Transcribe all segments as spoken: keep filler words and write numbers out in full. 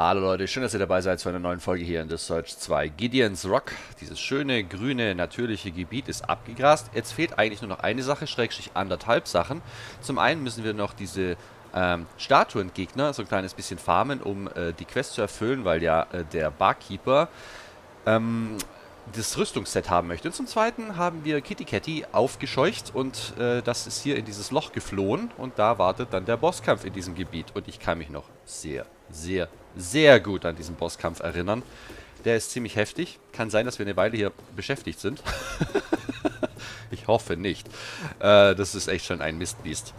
Hallo Leute, schön, dass ihr dabei seid zu einer neuen Folge hier in The Search zwei. Gideon's Rock, dieses schöne, grüne, natürliche Gebiet ist abgegrast. Jetzt fehlt eigentlich nur noch eine Sache, Schrägstrich anderthalb Sachen. Zum einen müssen wir noch diese ähm, Statuengegner so ein kleines bisschen farmen, um äh, die Quest zu erfüllen, weil ja äh, der Barkeeper ähm, das Rüstungsset haben möchte. Und zum Zweiten haben wir Kitty Catty aufgescheucht und äh, das ist hier in dieses Loch geflohen und da wartet dann der Bosskampf in diesem Gebiet. Und ich kann mich noch sehr, sehr, sehr gut an diesen Bosskampf erinnern. Der ist ziemlich heftig. Kann sein, dass wir eine Weile hier beschäftigt sind. Ich hoffe nicht. Äh, das ist echt schon ein Mistbiest.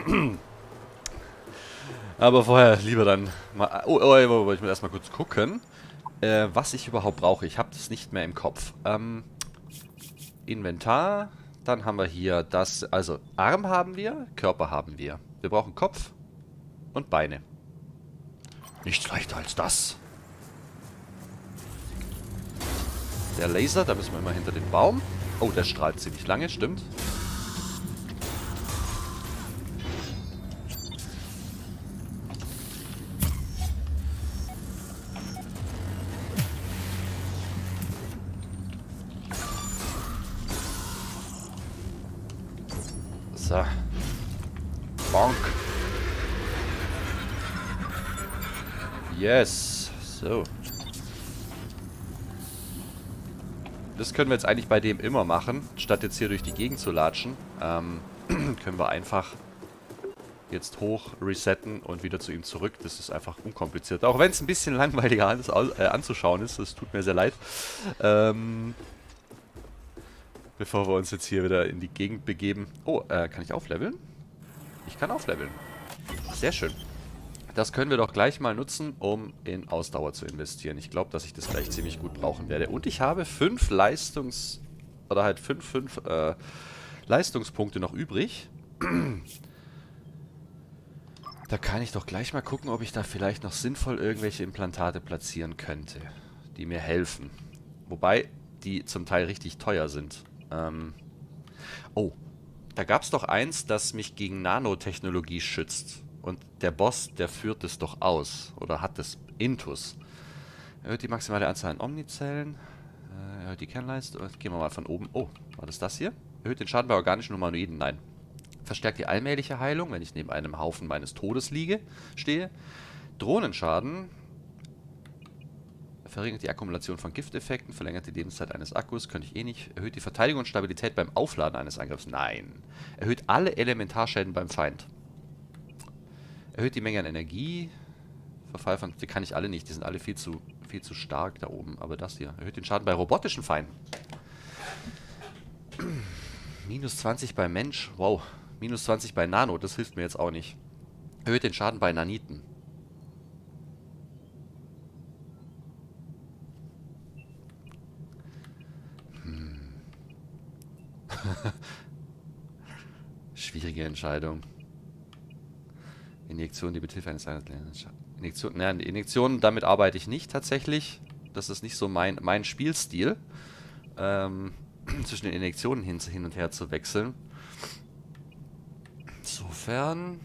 Aber vorher lieber dann mal... Oh, oh, oh, ich muss erstmal kurz gucken. Äh, was ich überhaupt brauche. Ich habe das nicht mehr im Kopf. Ähm, Inventar. Dann haben wir hier das... Also, Arm haben wir, Körper haben wir. Wir brauchen Kopf und Beine. Nichts leichter als das. Der Laser, da müssen wir immer hinter den Baum. Oh, der strahlt ziemlich lange, stimmt. So. Bonk. Yes. So. Das können wir jetzt eigentlich bei dem immer machen, statt jetzt hier durch die Gegend zu latschen. Ähm, können wir einfach jetzt hoch resetten und wieder zu ihm zurück. Das ist einfach unkompliziert. Auch wenn es ein bisschen langweiliger an, äh, anzuschauen ist. Das tut mir sehr leid. Ähm... Bevor wir uns jetzt hier wieder in die Gegend begeben. Oh, äh, kann ich aufleveln? Ich kann aufleveln. Sehr schön. Das können wir doch gleich mal nutzen, um in Ausdauer zu investieren. Ich glaube, dass ich das gleich ziemlich gut brauchen werde. Und ich habe fünf Leistungs... Oder halt fünf, fünf äh, Leistungspunkte noch übrig. Da kann ich doch gleich mal gucken, ob ich da vielleicht noch sinnvoll irgendwelche Implantate platzieren könnte, die mir helfen. Wobei die zum Teil richtig teuer sind. Ähm oh, da gab es doch eins, das mich gegen Nanotechnologie schützt. Und der Boss, der führt es doch aus. Oder hat es Intus. Erhöht die maximale Anzahl an Omnizellen. Äh, erhöht die Kernleistung. Gehen wir mal von oben. Oh, war das das hier? Erhöht den Schaden bei organischen Humanoiden. Nein. Verstärkt die allmähliche Heilung, wenn ich neben einem Haufen meines Todes liege, stehe. Drohnenschaden. Verringert die Akkumulation von Gifteffekten, verlängert die Lebenszeit eines Akkus, könnte ich eh nicht. Erhöht die Verteidigung und Stabilität beim Aufladen eines Angriffs. Nein. Erhöht alle Elementarschäden beim Feind. Erhöht die Menge an Energie. Verfall von... Die kann ich alle nicht, die sind alle viel zu, viel zu stark da oben. Aber das hier. Erhöht den Schaden bei robotischen Feinden. Minus zwanzig bei Mensch. Wow. Minus zwanzig bei Nano, das hilft mir jetzt auch nicht. Erhöht den Schaden bei Naniten. Schwierige Entscheidung. Injektion, die mithilfe eines Injektion, nein, Injektionen, damit arbeite ich nicht tatsächlich. Das ist nicht so mein, mein Spielstil. Ähm, zwischen den Injektionen hin, hin und her zu wechseln. Insofern.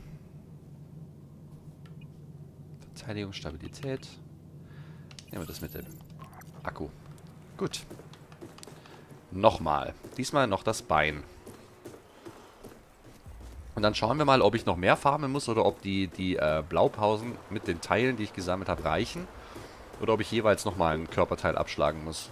Verteidigung, Stabilität. Nehmen wir das mit dem Akku. Gut. Nochmal. Diesmal noch das Bein. Und dann schauen wir mal, ob ich noch mehr farmen muss oder ob die, die äh, Blaupausen mit den Teilen, die ich gesammelt habe, reichen. Oder ob ich jeweils nochmal ein Körperteil abschlagen muss.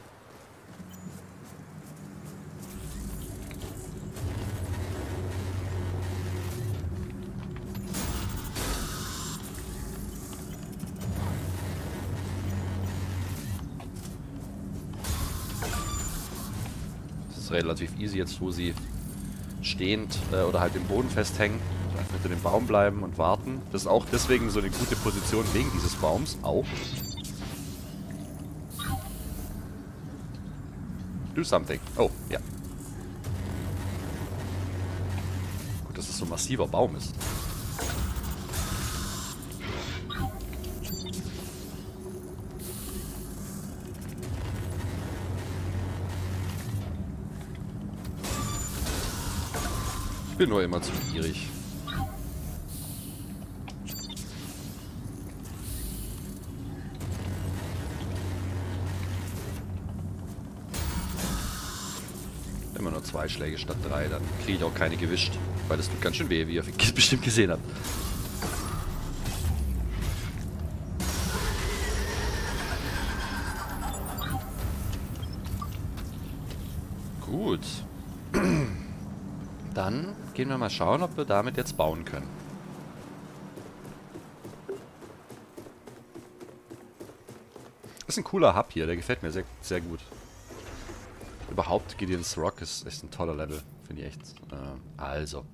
Das ist relativ easy jetzt, wo sie stehend äh, oder halt im Boden festhängen. Also einfach hinter dem Baum bleiben und warten. Das ist auch deswegen so eine gute Position wegen dieses Baums. Auch. Do something. Oh, ja. Gut, dass es so ein massiver Baum ist. Ich bin nur immer zu gierig. zwei Schläge statt drei. Dann kriege ich auch keine gewischt. Weil das tut ganz schön weh, wie ihr bestimmt gesehen habt. Gut. Dann gehen wir mal schauen, ob wir damit jetzt bauen können. Das ist ein cooler Hub hier, der gefällt mir sehr, sehr gut. Überhaupt Gideon's Rock ist echt ein toller Level, finde ich echt. Äh, also.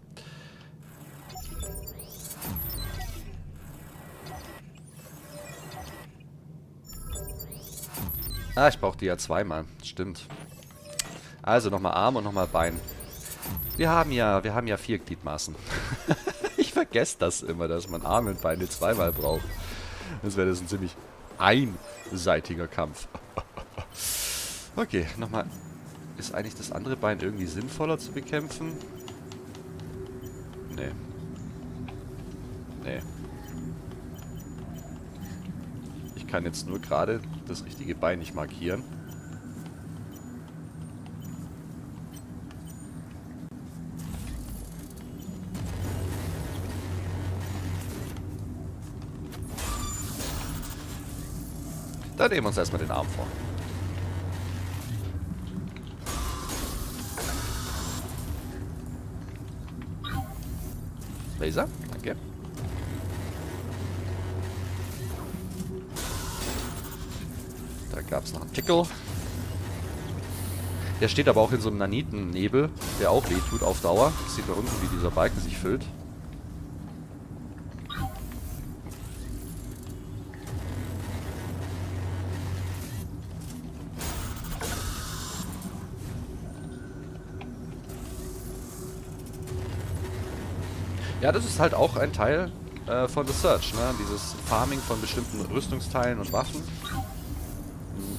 Ah, ich brauche die ja zweimal. Stimmt. Also nochmal Arm und nochmal Bein. Wir haben ja, wir haben ja vier Gliedmaßen. Ich vergesse das immer, dass man Arme und Beine zweimal braucht. Das wäre das ein ziemlich einseitiger Kampf. Okay, nochmal. Ist eigentlich das andere Bein irgendwie sinnvoller zu bekämpfen? Nee. Nee. Ich kann jetzt nur gerade das richtige Bein nicht markieren. Dann nehmen wir uns erstmal den Arm vor. Laser, danke. Da gab es noch einen Tickle. Der steht aber auch in so einem Nanitennebel, der auch wehtut auf Dauer. Das sieht man unten, wie dieser Balken sich füllt. Ja, das ist halt auch ein Teil äh, von The Search, ne? Dieses Farming von bestimmten Rüstungsteilen und Waffen. Hm.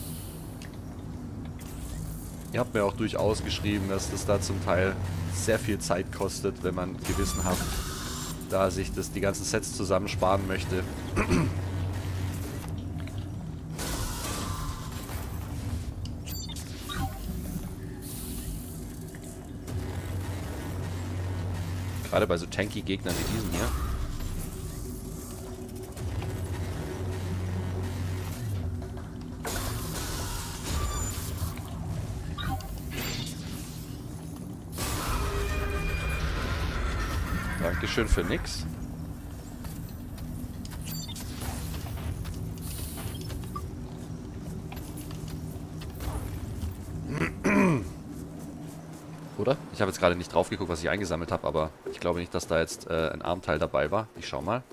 Ihr habt mir auch durchaus geschrieben, dass das da zum Teil sehr viel Zeit kostet, wenn man gewissenhaft da sich das, die ganzen Sets zusammensparen möchte. Gerade bei so tanky Gegnern wie diesen hier. Dankeschön für nix. Oder? Ich habe jetzt gerade nicht drauf geguckt, was ich eingesammelt habe, aber ich glaube nicht, dass da jetzt äh, ein Armteil dabei war. Ich schau mal.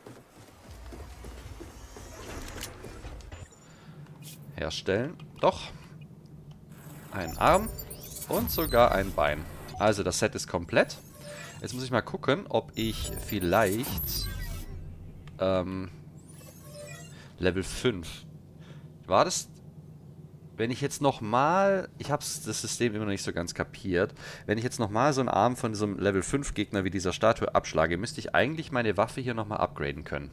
Herstellen. Doch. Ein Arm und sogar ein Bein. Also das Set ist komplett. Jetzt muss ich mal gucken, ob ich vielleicht ähm, Level fünf. War das... Wenn ich jetzt nochmal, ich habe das System immer noch nicht so ganz kapiert, wenn ich jetzt nochmal so einen Arm von so einem Level fünf Gegner wie dieser Statue abschlage, müsste ich eigentlich meine Waffe hier nochmal upgraden können.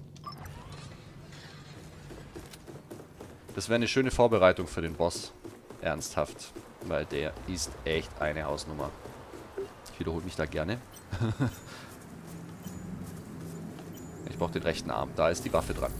Das wäre eine schöne Vorbereitung für den Boss. Ernsthaft. Weil der ist echt eine Hausnummer. Ich wiederhole mich da gerne. Ich brauche den rechten Arm. Da ist die Waffe dran.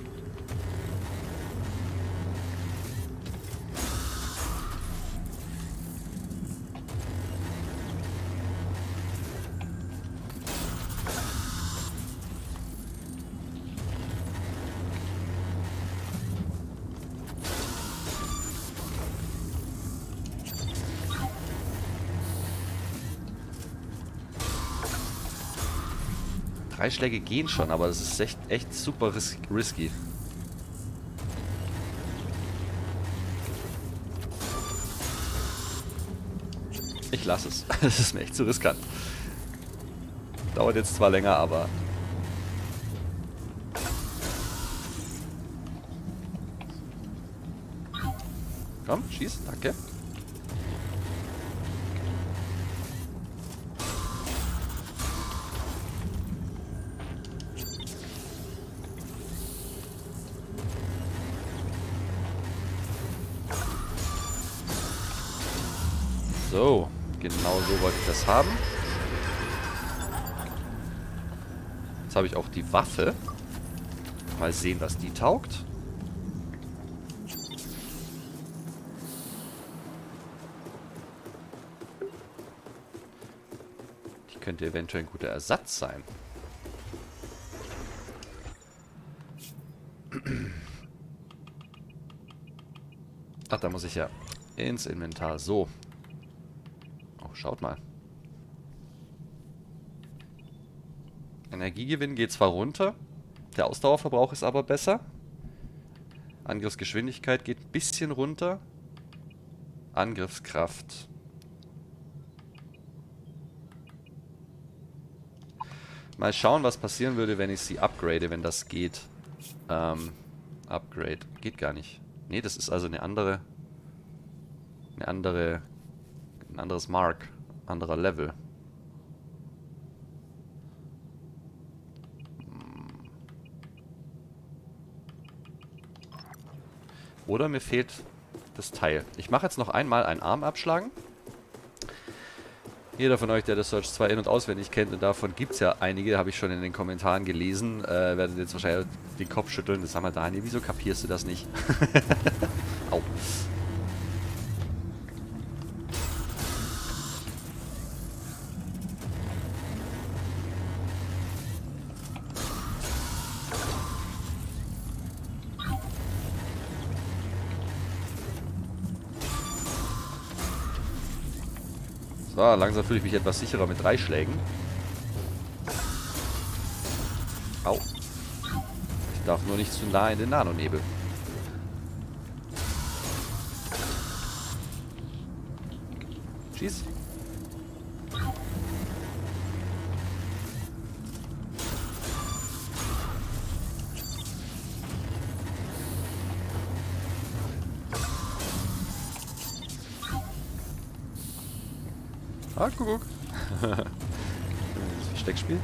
Drei Schläge gehen schon, aber das ist echt, echt super ris risky. Ich lasse es. Das ist mir echt zu riskant. Dauert jetzt zwar länger, aber... Komm, schieß, danke. So, Genau so wollte ich das haben. Jetzt habe ich auch die Waffe. Mal sehen, was die taugt. Die könnte eventuell ein guter Ersatz sein. Ach, da muss ich ja ins Inventar. So. Oh, schaut mal. Energiegewinn geht zwar runter, der Ausdauerverbrauch ist aber besser. Angriffsgeschwindigkeit geht ein bisschen runter. Angriffskraft. Mal schauen, was passieren würde, wenn ich sie upgrade, wenn das geht. Ähm, Upgrade. Geht gar nicht. Nee, das ist also eine andere... Eine andere... Ein anderes Mark. Anderer Level. Oder mir fehlt das Teil. Ich mache jetzt noch einmal einen Arm abschlagen. Jeder von euch, der das Surge zwei in- und auswendig kennt, und davon gibt es ja einige, habe ich schon in den Kommentaren gelesen, äh, werdet jetzt wahrscheinlich den Kopf schütteln. Das sag mal, Daniel, wieso kapierst du das nicht? Au. So, langsam fühle ich mich etwas sicherer mit drei Schlägen. Au. Ich darf nur nicht zu nah in den Nanonebel. Schieß. Ah, guck, guck. Das Versteckspiel.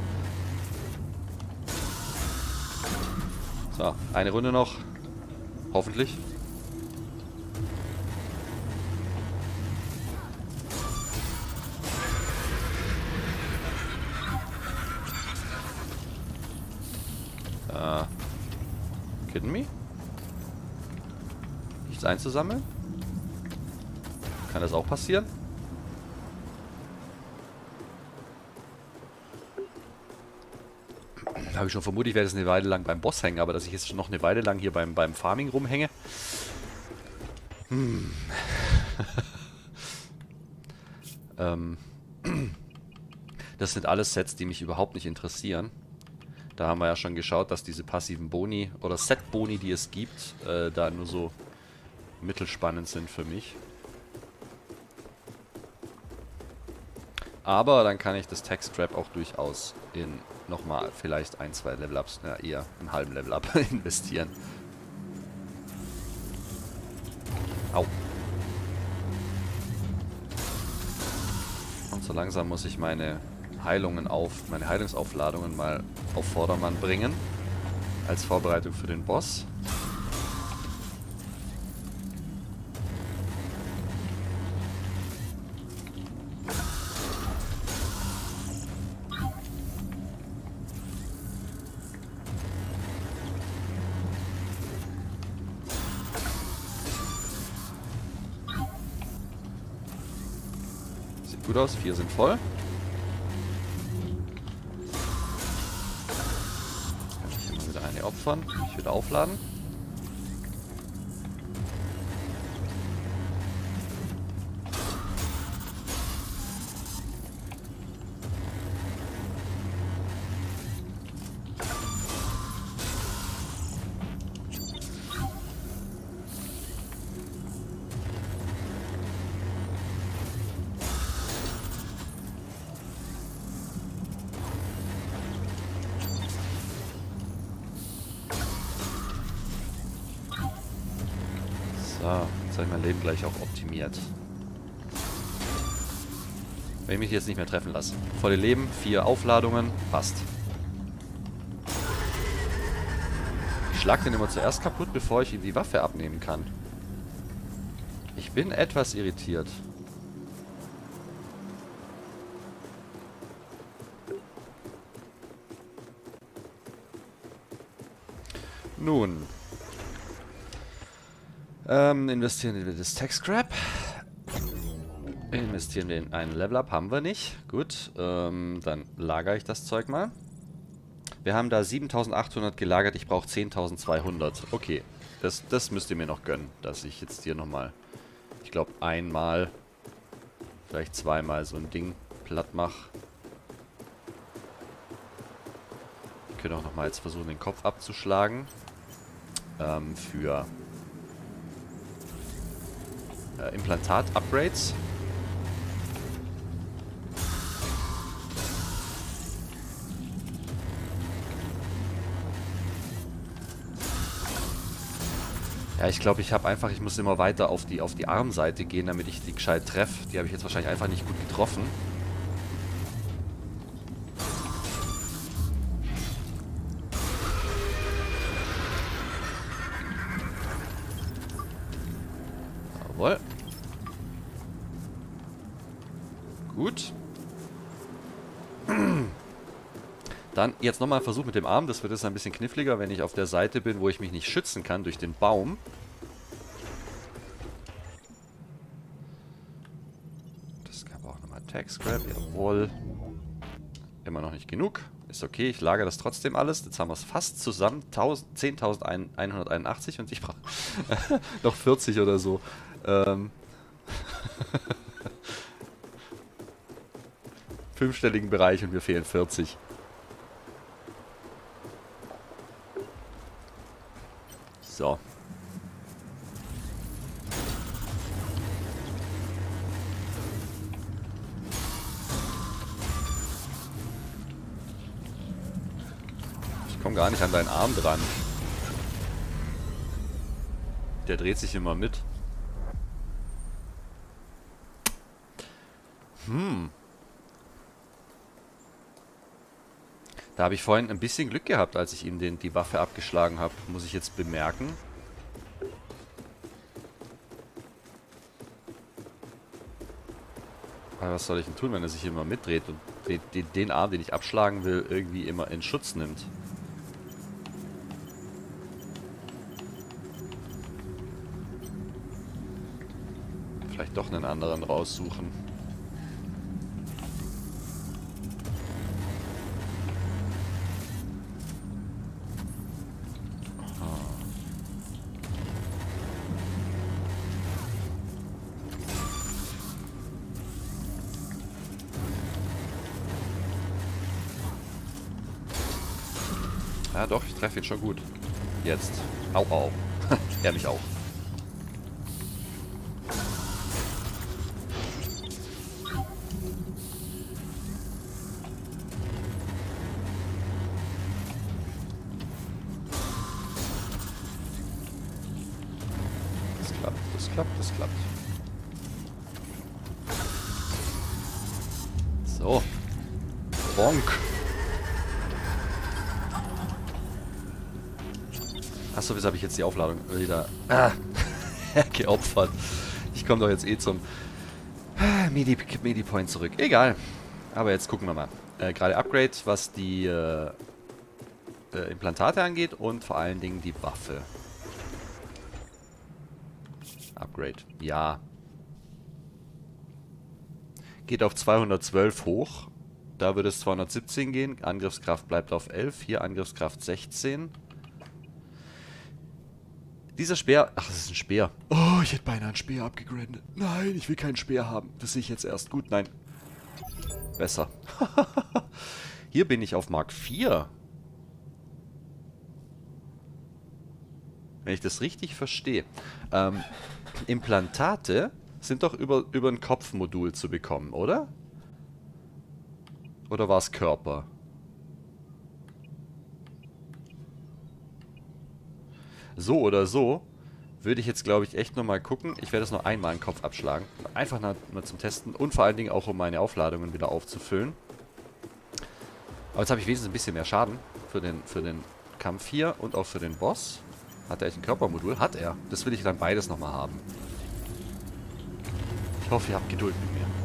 So, eine Runde noch. Hoffentlich. Äh. Kidding me? Nichts einzusammeln? Kann das auch passieren? Habe ich schon vermutet, ich werde jetzt eine Weile lang beim Boss hängen, aber dass ich jetzt schon noch eine Weile lang hier beim, beim Farming rumhänge. Hm. ähm. Das sind alles Sets, die mich überhaupt nicht interessieren. Da haben wir ja schon geschaut, dass diese passiven Boni oder Set-Boni, die es gibt, äh, da nur so mittelspannend sind für mich. Aber dann kann ich das Tech-Strap auch durchaus in nochmal vielleicht ein, zwei Level-Ups, ja eher einen halben Level-Up investieren. Au. Und so langsam muss ich meine Heilungen auf, meine Heilungsaufladungen mal auf Vordermann bringen. Als Vorbereitung für den Boss. Sieht gut aus, vier sind voll. Opfern, ich wieder aufladen. So, jetzt habe ich mein Leben gleich auch optimiert. Wenn ich mich jetzt nicht mehr treffen lasse. Volle Leben, vier Aufladungen, passt. Ich schlag den immer zuerst kaputt, bevor ich ihm die Waffe abnehmen kann. Ich bin etwas irritiert. Nun. Ähm, investieren wir das Tech Scrap. Investieren wir in einen Level-Up. Haben wir nicht. Gut. Ähm, dann lagere ich das Zeug mal. Wir haben da siebentausendachthundert gelagert. Ich brauche zehntausendzweihundert. Okay. Das, das müsst ihr mir noch gönnen, dass ich jetzt hier nochmal, ich glaube, einmal, vielleicht zweimal so ein Ding platt mache. Ich könnte auch nochmal jetzt versuchen, den Kopf abzuschlagen. Ähm, für äh, Implantat-Upgrades. Ja, ich glaube, ich habe einfach, ich muss immer weiter auf die, auf die Armseite gehen, damit ich die gescheit treffe. Die habe ich jetzt wahrscheinlich einfach nicht gut getroffen. Jawohl. Gut. Dann jetzt nochmal ein Versuch mit dem Arm. Das wird jetzt ein bisschen kniffliger, wenn ich auf der Seite bin, wo ich mich nicht schützen kann durch den Baum. Das gab auch nochmal Tag Scrap. Jawohl. Immer noch nicht genug. Ist okay, ich lagere das trotzdem alles. Jetzt haben wir es fast zusammen. zehntausendeinhunderteinundachtzig und ich brauche noch vierzig oder so. Ähm... Fünfstelligen Bereich und mir fehlen vierzig. So. Ich komme gar nicht an deinen Arm dran. Der dreht sich immer mit. Hm. Da habe ich vorhin ein bisschen Glück gehabt, als ich ihm den, die Waffe abgeschlagen habe, muss ich jetzt bemerken. Aber was soll ich denn tun, wenn er sich immer mitdreht und den, den, den Arm, den ich abschlagen will, irgendwie immer in Schutz nimmt? Vielleicht doch einen anderen raussuchen. Ja doch, ich treffe ihn schon gut. Jetzt. Au, au. Er mich auch. Das klappt, das klappt, das klappt. So. Bonk. Achso, wieso habe ich jetzt die Aufladung wieder ah, geopfert? Ich komme doch jetzt eh zum Medi, Medi Point zurück. Egal. Aber jetzt gucken wir mal. Äh, Gerade Upgrade, was die äh, äh, Implantate angeht und vor allen Dingen die Waffe. Upgrade. Ja. Geht auf zweihundertzwölf hoch. Da würde es zweihundertsiebzehn gehen. Angriffskraft bleibt auf elf. Hier Angriffskraft sechzehn. Dieser Speer... Ach, das ist ein Speer. Oh, ich hätte beinahe einen Speer abgegradet. Nein, ich will keinen Speer haben. Das sehe ich jetzt erst. Gut, nein. Besser. Hier bin ich auf Mark vier. Wenn ich das richtig verstehe. Ähm, Implantate sind doch über, über ein Kopfmodul zu bekommen, oder? Oder war es Körper? So oder so würde ich jetzt, glaube ich, echt nochmal gucken. Ich werde es nur einmal im Kopf abschlagen. Einfach nur, nur zum Testen und vor allen Dingen auch, um meine Aufladungen wieder aufzufüllen. Aber jetzt habe ich wenigstens ein bisschen mehr Schaden für den, für den Kampf hier und auch für den Boss. Hat er echt ein Körpermodul? Hat er. Das will ich dann beides nochmal haben. Ich hoffe, ihr habt Geduld mit mir.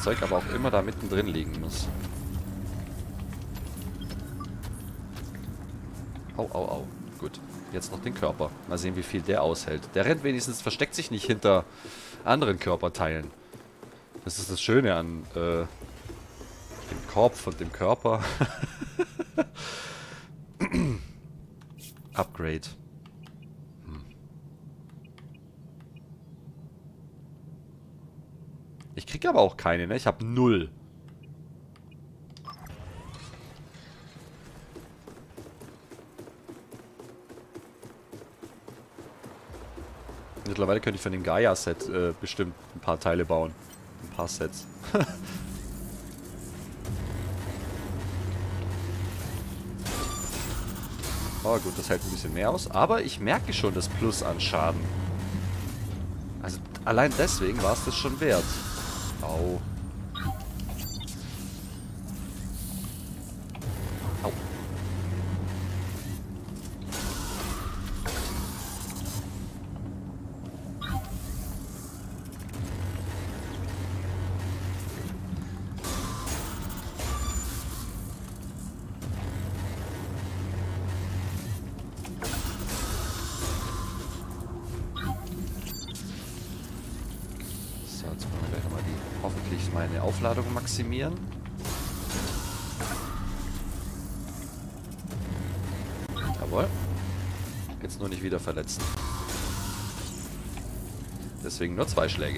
Zeug aber auch immer da mittendrin liegen muss. Au, au, au. Gut. Jetzt noch den Körper. Mal sehen, wie viel der aushält. Der rennt wenigstens, versteckt sich nicht hinter anderen Körperteilen. Das ist das Schöne an äh, dem Kopf und dem Körper. Upgrade. Hm. Ich kriege aber auch keine, ne? Ich habe null. Mittlerweile könnte ich von dem Gaia-Set äh, bestimmt ein paar Teile bauen. Ein paar Sets. Oh gut, das hält ein bisschen mehr aus. Aber ich merke schon das Plus an Schaden. Also allein deswegen war es das schon wert. Au. Au. Hoffentlich meine Aufladung maximieren. Jawohl. Jetzt nur nicht wieder verletzen. Deswegen nur zwei Schläge.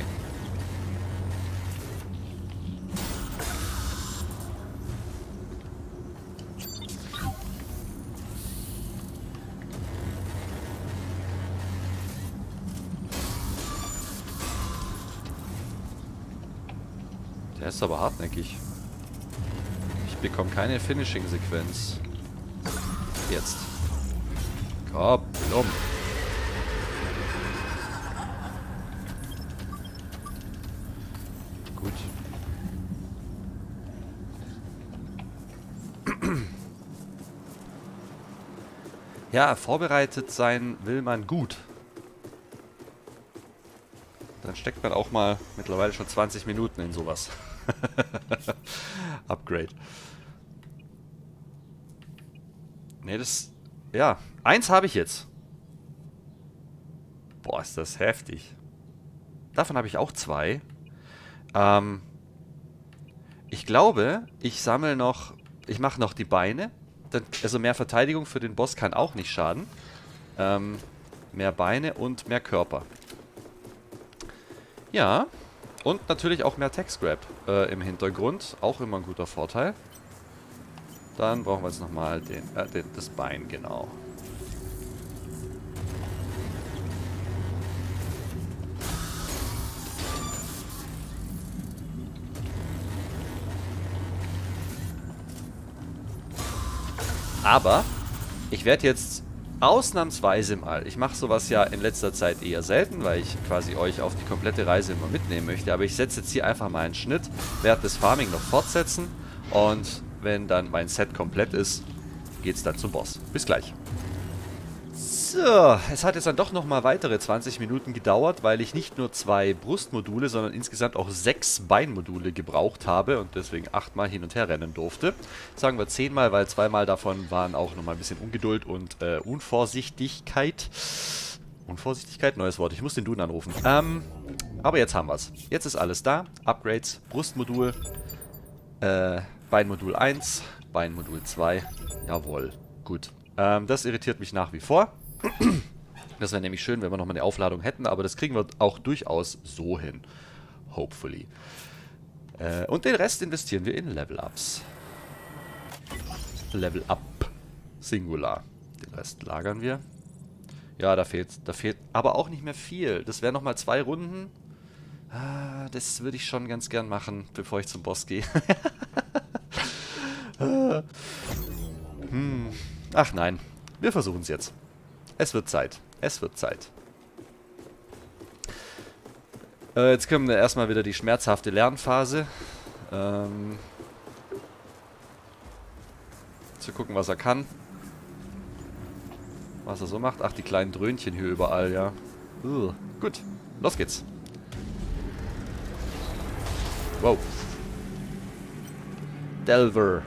Der ist aber hartnäckig. Ich bekomme keine Finishing-Sequenz. Jetzt. Komm. Gut. Ja, vorbereitet sein will man gut. Dann steckt man auch mal mittlerweile schon zwanzig Minuten in sowas. Upgrade. Ne, das... Ja, eins habe ich jetzt. Boah, ist das heftig. Davon habe ich auch zwei. Ähm, ich glaube, ich sammle noch... Ich mache noch die Beine. Also mehr Verteidigung für den Boss kann auch nicht schaden. Ähm, mehr Beine und mehr Körper. Ja, und natürlich auch mehr Tech-Scrap äh, im Hintergrund. Auch immer ein guter Vorteil. Dann brauchen wir jetzt nochmal den, äh, den, das Bein, genau. Aber ich werde jetzt ausnahmsweise mal, ich mache sowas ja in letzter Zeit eher selten, weil ich quasi euch auf die komplette Reise immer mitnehmen möchte, aber ich setze jetzt hier einfach mal einen Schnitt, werde das Farming noch fortsetzen und wenn dann mein Set komplett ist, geht's dann zum Boss. Bis gleich. So, es hat jetzt dann doch nochmal weitere zwanzig Minuten gedauert, weil ich nicht nur zwei Brustmodule, sondern insgesamt auch sechs Beinmodule gebraucht habe und deswegen achtmal hin und her rennen durfte. Sagen wir zehnmal, weil zweimal davon waren auch nochmal ein bisschen Ungeduld und äh, Unvorsichtigkeit. Unvorsichtigkeit? Neues Wort. Ich muss den Duden anrufen. Ähm, aber jetzt haben wir es. Jetzt ist alles da. Upgrades, Brustmodul, äh, Beinmodul eins, Beinmodul zwei. Jawohl. Gut. Ähm, das irritiert mich nach wie vor. Das wäre nämlich schön, wenn wir nochmal eine Aufladung hätten, aber das kriegen wir auch durchaus so hin. Hopefully. Äh, und den Rest investieren wir in Level-Ups. Level-Up. Singular. Den Rest lagern wir. Ja, da fehlt, da fehlt aber auch nicht mehr viel. Das wären nochmal zwei Runden. Ah, das würde ich schon ganz gern machen, bevor ich zum Boss gehe. hm. Ach nein, wir versuchen es jetzt. Es wird Zeit. Es wird Zeit. Äh, jetzt kommen wir erstmal wieder die schmerzhafte Lernphase. Ähm, zu gucken, was er kann. Was er so macht. Ach, die kleinen Dröhnchen hier überall, ja. Uh, gut, los geht's. Wow. Delver.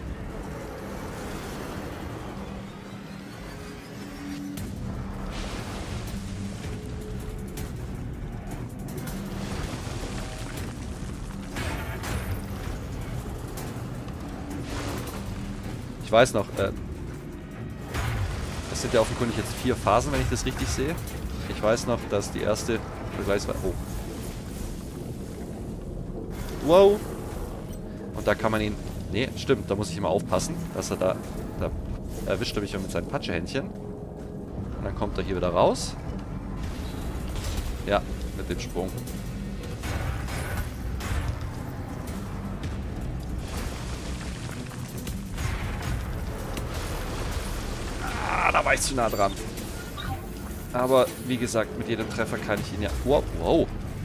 Ich weiß noch, äh, es sind ja offenkundig jetzt vier Phasen, wenn ich das richtig sehe. Ich weiß noch, dass die erste vergleichsweise... Oh. Wow. Und da kann man ihn... Nee, stimmt, da muss ich immer aufpassen, dass er da... Da erwischt er mich mit seinen Patschehändchen. Und dann kommt er hier wieder raus. Ja, mit dem Sprung. Da war ich zu nah dran. Aber wie gesagt, mit jedem Treffer kann ich ihn ja... Wow, wow.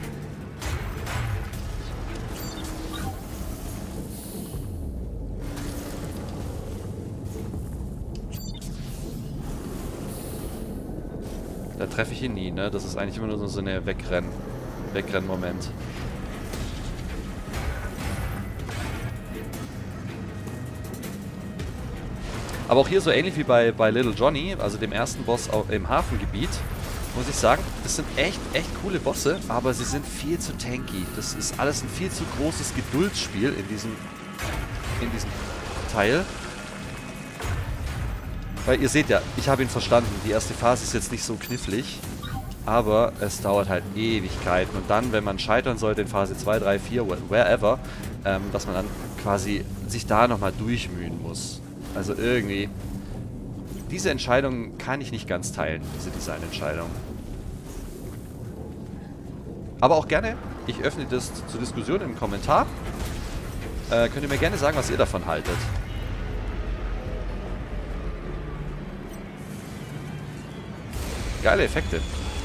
Da treffe ich ihn nie, ne? Das ist eigentlich immer nur so eine Wegrennen... Wegrennen-Moment. Aber auch hier so ähnlich wie bei, bei Little Johnny, also dem ersten Boss im Hafengebiet, muss ich sagen, das sind echt, echt coole Bosse, aber sie sind viel zu tanky. Das ist alles ein viel zu großes Geduldsspiel in diesem, in diesem Teil. Weil ihr seht ja, ich habe ihn verstanden, die erste Phase ist jetzt nicht so knifflig, aber es dauert halt Ewigkeiten. Und dann, wenn man scheitern sollte in Phase zwei, drei, vier, wherever, ähm, dass man dann quasi sich da nochmal durchmühen muss. Also irgendwie, diese Entscheidung kann ich nicht ganz teilen, diese Designentscheidung. Aber auch gerne, ich öffne das zur Diskussion im Kommentar. Äh, könnt ihr mir gerne sagen, was ihr davon haltet. Geile Effekte.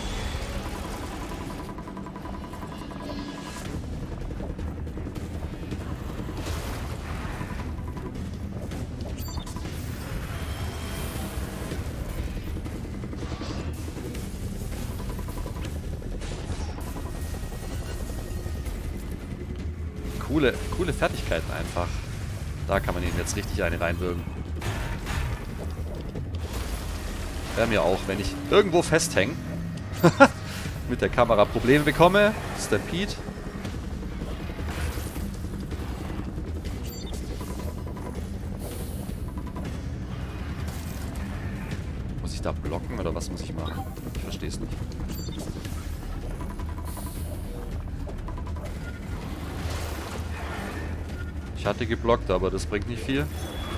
Coole, coole Fertigkeiten einfach. Da kann man ihn jetzt richtig eine reinwürgen. Wäre mir auch, wenn ich irgendwo festhänge, mit der Kamera Probleme bekomme. Stampede. Muss ich da blocken oder was muss ich machen? Ich verstehe es nicht. Ich hatte geblockt, aber das bringt nicht viel.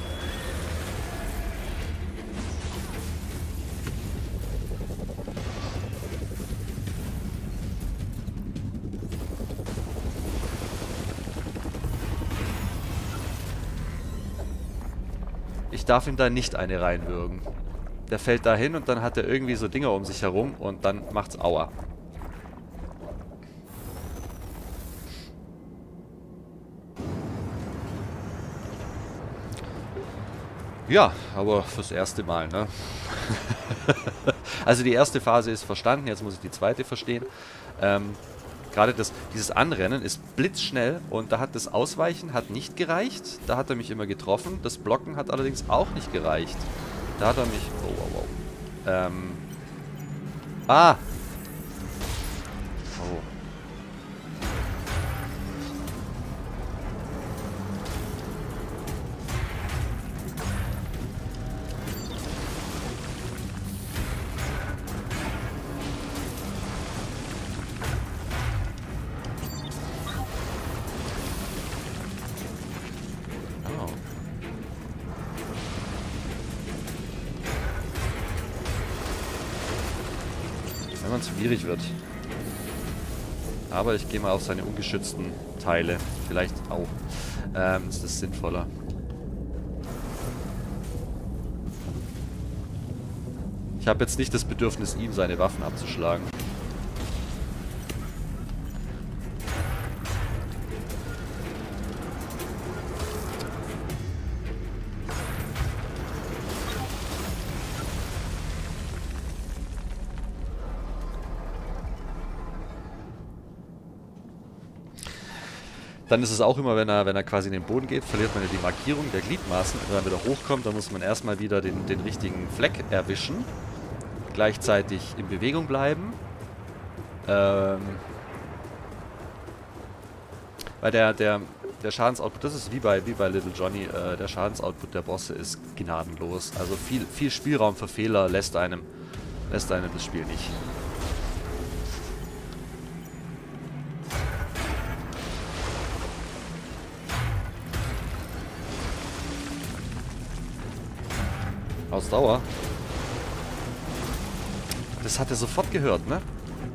Ich darf ihm da nicht eine reinwürgen. Der fällt da hin und dann hat er irgendwie so Dinger um sich herum und dann macht's Aua. Ja, aber fürs erste Mal, ne? Also die erste Phase ist verstanden, jetzt muss ich die zweite verstehen. Ähm, Gerade das, dieses Anrennen ist blitzschnell und da hat das Ausweichen hat nicht gereicht. Da hat er mich immer getroffen. Das Blocken hat allerdings auch nicht gereicht. Da hat er mich... Oh, wow, wow. Ähm... Ah! Oh. Wenn man schwierig wird. Aber ich gehe mal auf seine ungeschützten Teile. Vielleicht auch. Ähm, ist das sinnvoller. Ich habe jetzt nicht das Bedürfnis, ihm seine Waffen abzuschlagen. Dann ist es auch immer, wenn er, wenn er quasi in den Boden geht, verliert man ja die Markierung der Gliedmaßen. Wenn er wieder hochkommt, dann muss man erstmal wieder den, den richtigen Fleck erwischen. Gleichzeitig in Bewegung bleiben. Ähm, weil der, der, der Schadensoutput, das ist wie bei, wie bei Little Johnny, äh, der Schadensoutput der Bosse ist gnadenlos. Also viel, viel Spielraum für Fehler lässt einem, lässt einem das Spiel nicht. Ausdauer. Das hat er sofort gehört, ne?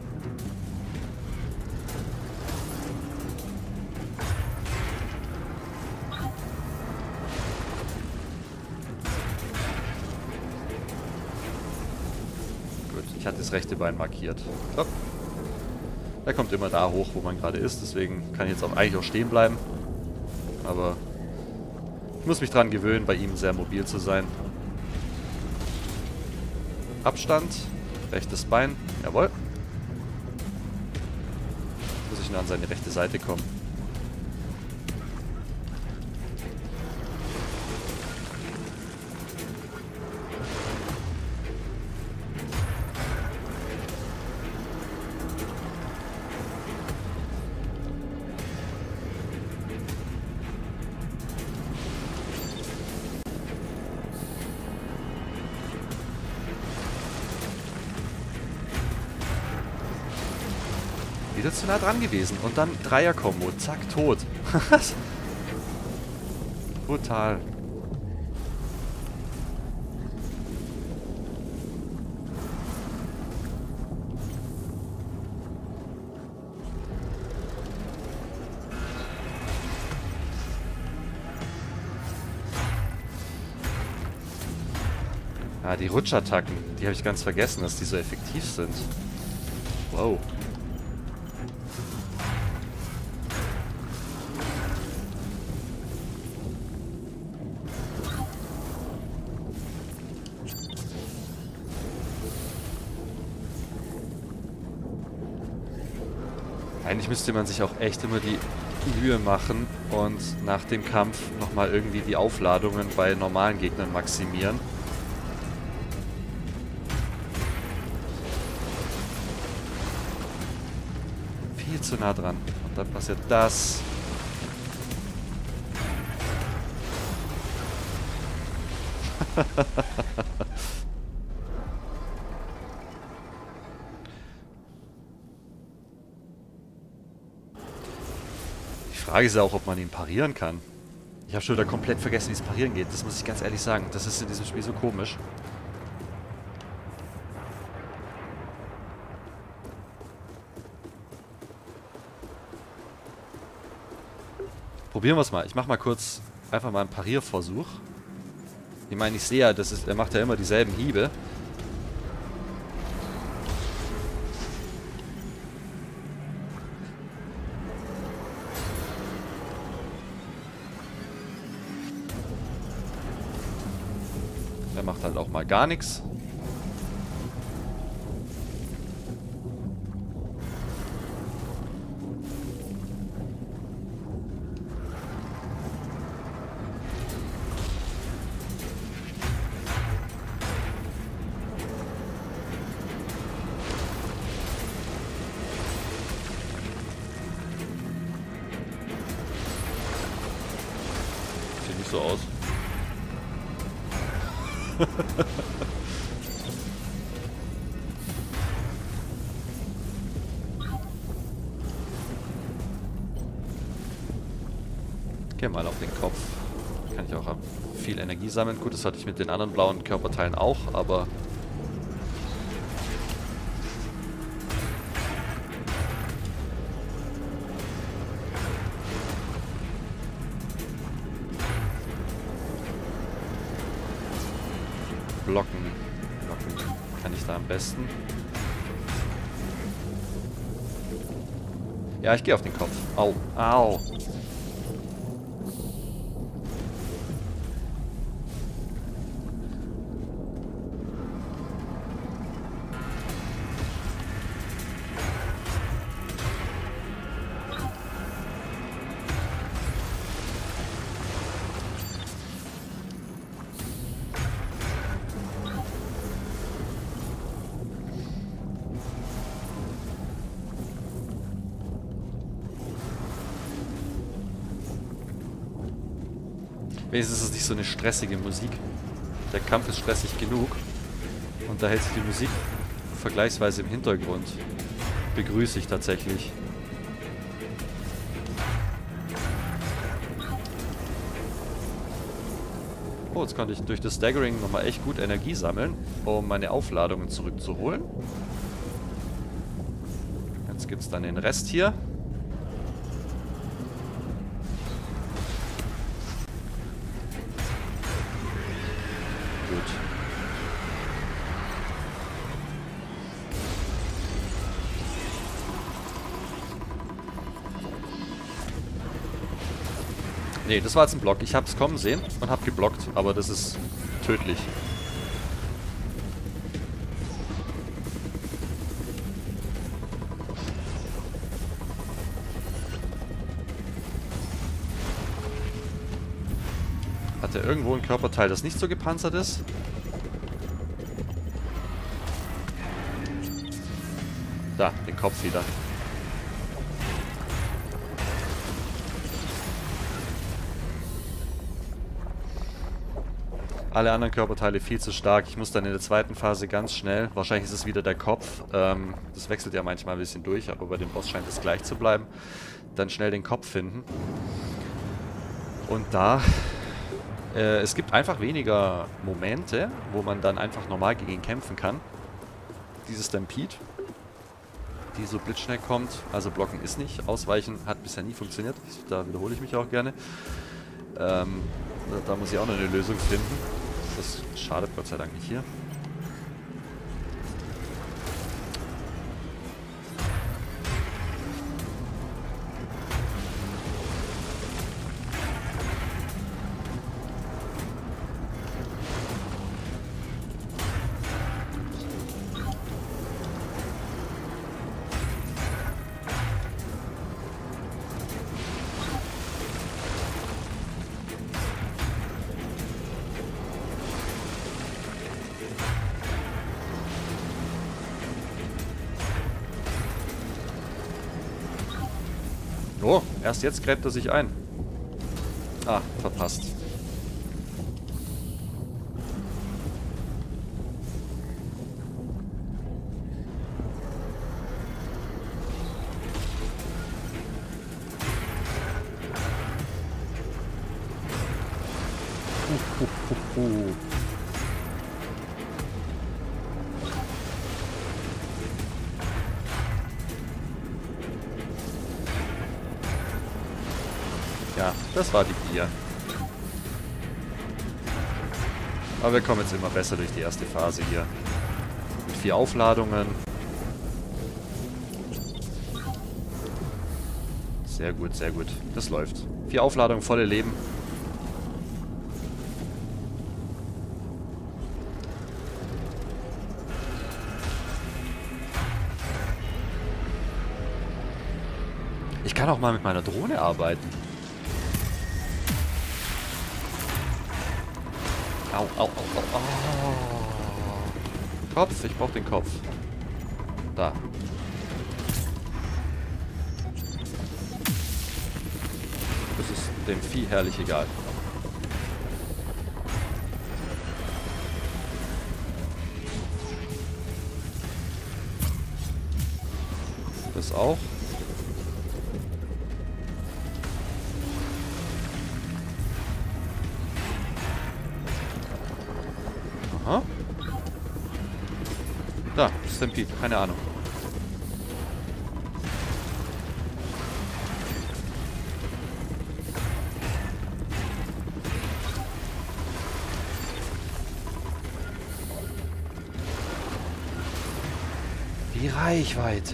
Gut, ich hatte das rechte Bein markiert. Klopp. Er kommt immer da hoch, wo man gerade ist, deswegen kann ich jetzt auch eigentlich auch stehen bleiben. Aber ich muss mich dran gewöhnen, bei ihm sehr mobil zu sein. Abstand, rechtes Bein, jawohl. Muss ich nur an seine rechte Seite kommen. Wieder zu nah dran gewesen. Und dann Dreier-Kombo. Zack, tot. Brutal. Ah, die Rutschattacken. Die habe ich ganz vergessen, dass die so effektiv sind. Wow. Eigentlich müsste man sich auch echt immer die Mühe machen und nach dem Kampf nochmal irgendwie die Aufladungen bei normalen Gegnern maximieren. Viel zu nah dran. Und dann passiert das. Die Frage ist ja auch, ob man ihn parieren kann. Ich habe schon wieder komplett vergessen, wie es parieren geht. Das muss ich ganz ehrlich sagen. Das ist in diesem Spiel so komisch. Probieren wir es mal. Ich mache mal kurz einfach mal einen Parierversuch. Ich meine, ich sehe ja, das ist, er macht ja immer dieselben Hiebe. Er macht halt auch mal gar nichts. Sieht nicht so aus. Geh mal auf den Kopf. Kann ich auch viel Energie sammeln. Gut, das hatte ich mit den anderen blauen Körperteilen auch, aber... Blocken. Blocken kann ich da am besten. Ja, ich gehe auf den Kopf. Au. Au. Wenigstens ist es nicht so eine stressige Musik. Der Kampf ist stressig genug. Und da hält sich die Musik vergleichsweise im Hintergrund. Begrüße ich tatsächlich. Oh, jetzt konnte ich durch das Staggering nochmal echt gut Energie sammeln, um meine Aufladungen zurückzuholen. Jetzt gibt es dann den Rest hier. Gut. Nee, das war jetzt ein Block. Ich hab's kommen sehen und hab geblockt, aber das ist tödlich. Hat er irgendwo ein Körperteil, das nicht so gepanzert ist? Da, den Kopf wieder. Alle anderen Körperteile viel zu stark. Ich muss dann in der zweiten Phase ganz schnell, wahrscheinlich ist es wieder der Kopf, ähm, das wechselt ja manchmal ein bisschen durch, aber bei dem Boss scheint es gleich zu bleiben, dann schnell den Kopf finden. Und da, äh, es gibt einfach weniger Momente, wo man dann einfach normal gegen ihn kämpfen kann. Diese Stampede, die so blitzschnell kommt, also blocken ist nicht, ausweichen hat bisher nie funktioniert, da wiederhole ich mich auch gerne. Ähm, da, da muss ich auch noch eine Lösung finden. Das schadet Gott sei Dank nicht hier. Oh, erst jetzt gräbt er sich ein. Ah, verpasst. Uh, uh, uh, uh. Ja, das war die Gier. Aber wir kommen jetzt immer besser durch die erste Phase hier. Mit vier Aufladungen. Sehr gut, sehr gut. Das läuft. Vier Aufladungen, volle Leben. Ich kann auch mal mit meiner Drohne arbeiten. Au, au, au, au, au. Kopf, ich brauche den Kopf. Da. Das ist dem Vieh herrlich egal. Das auch. Aha. Da, Stampede, keine Ahnung. Die Reichweite.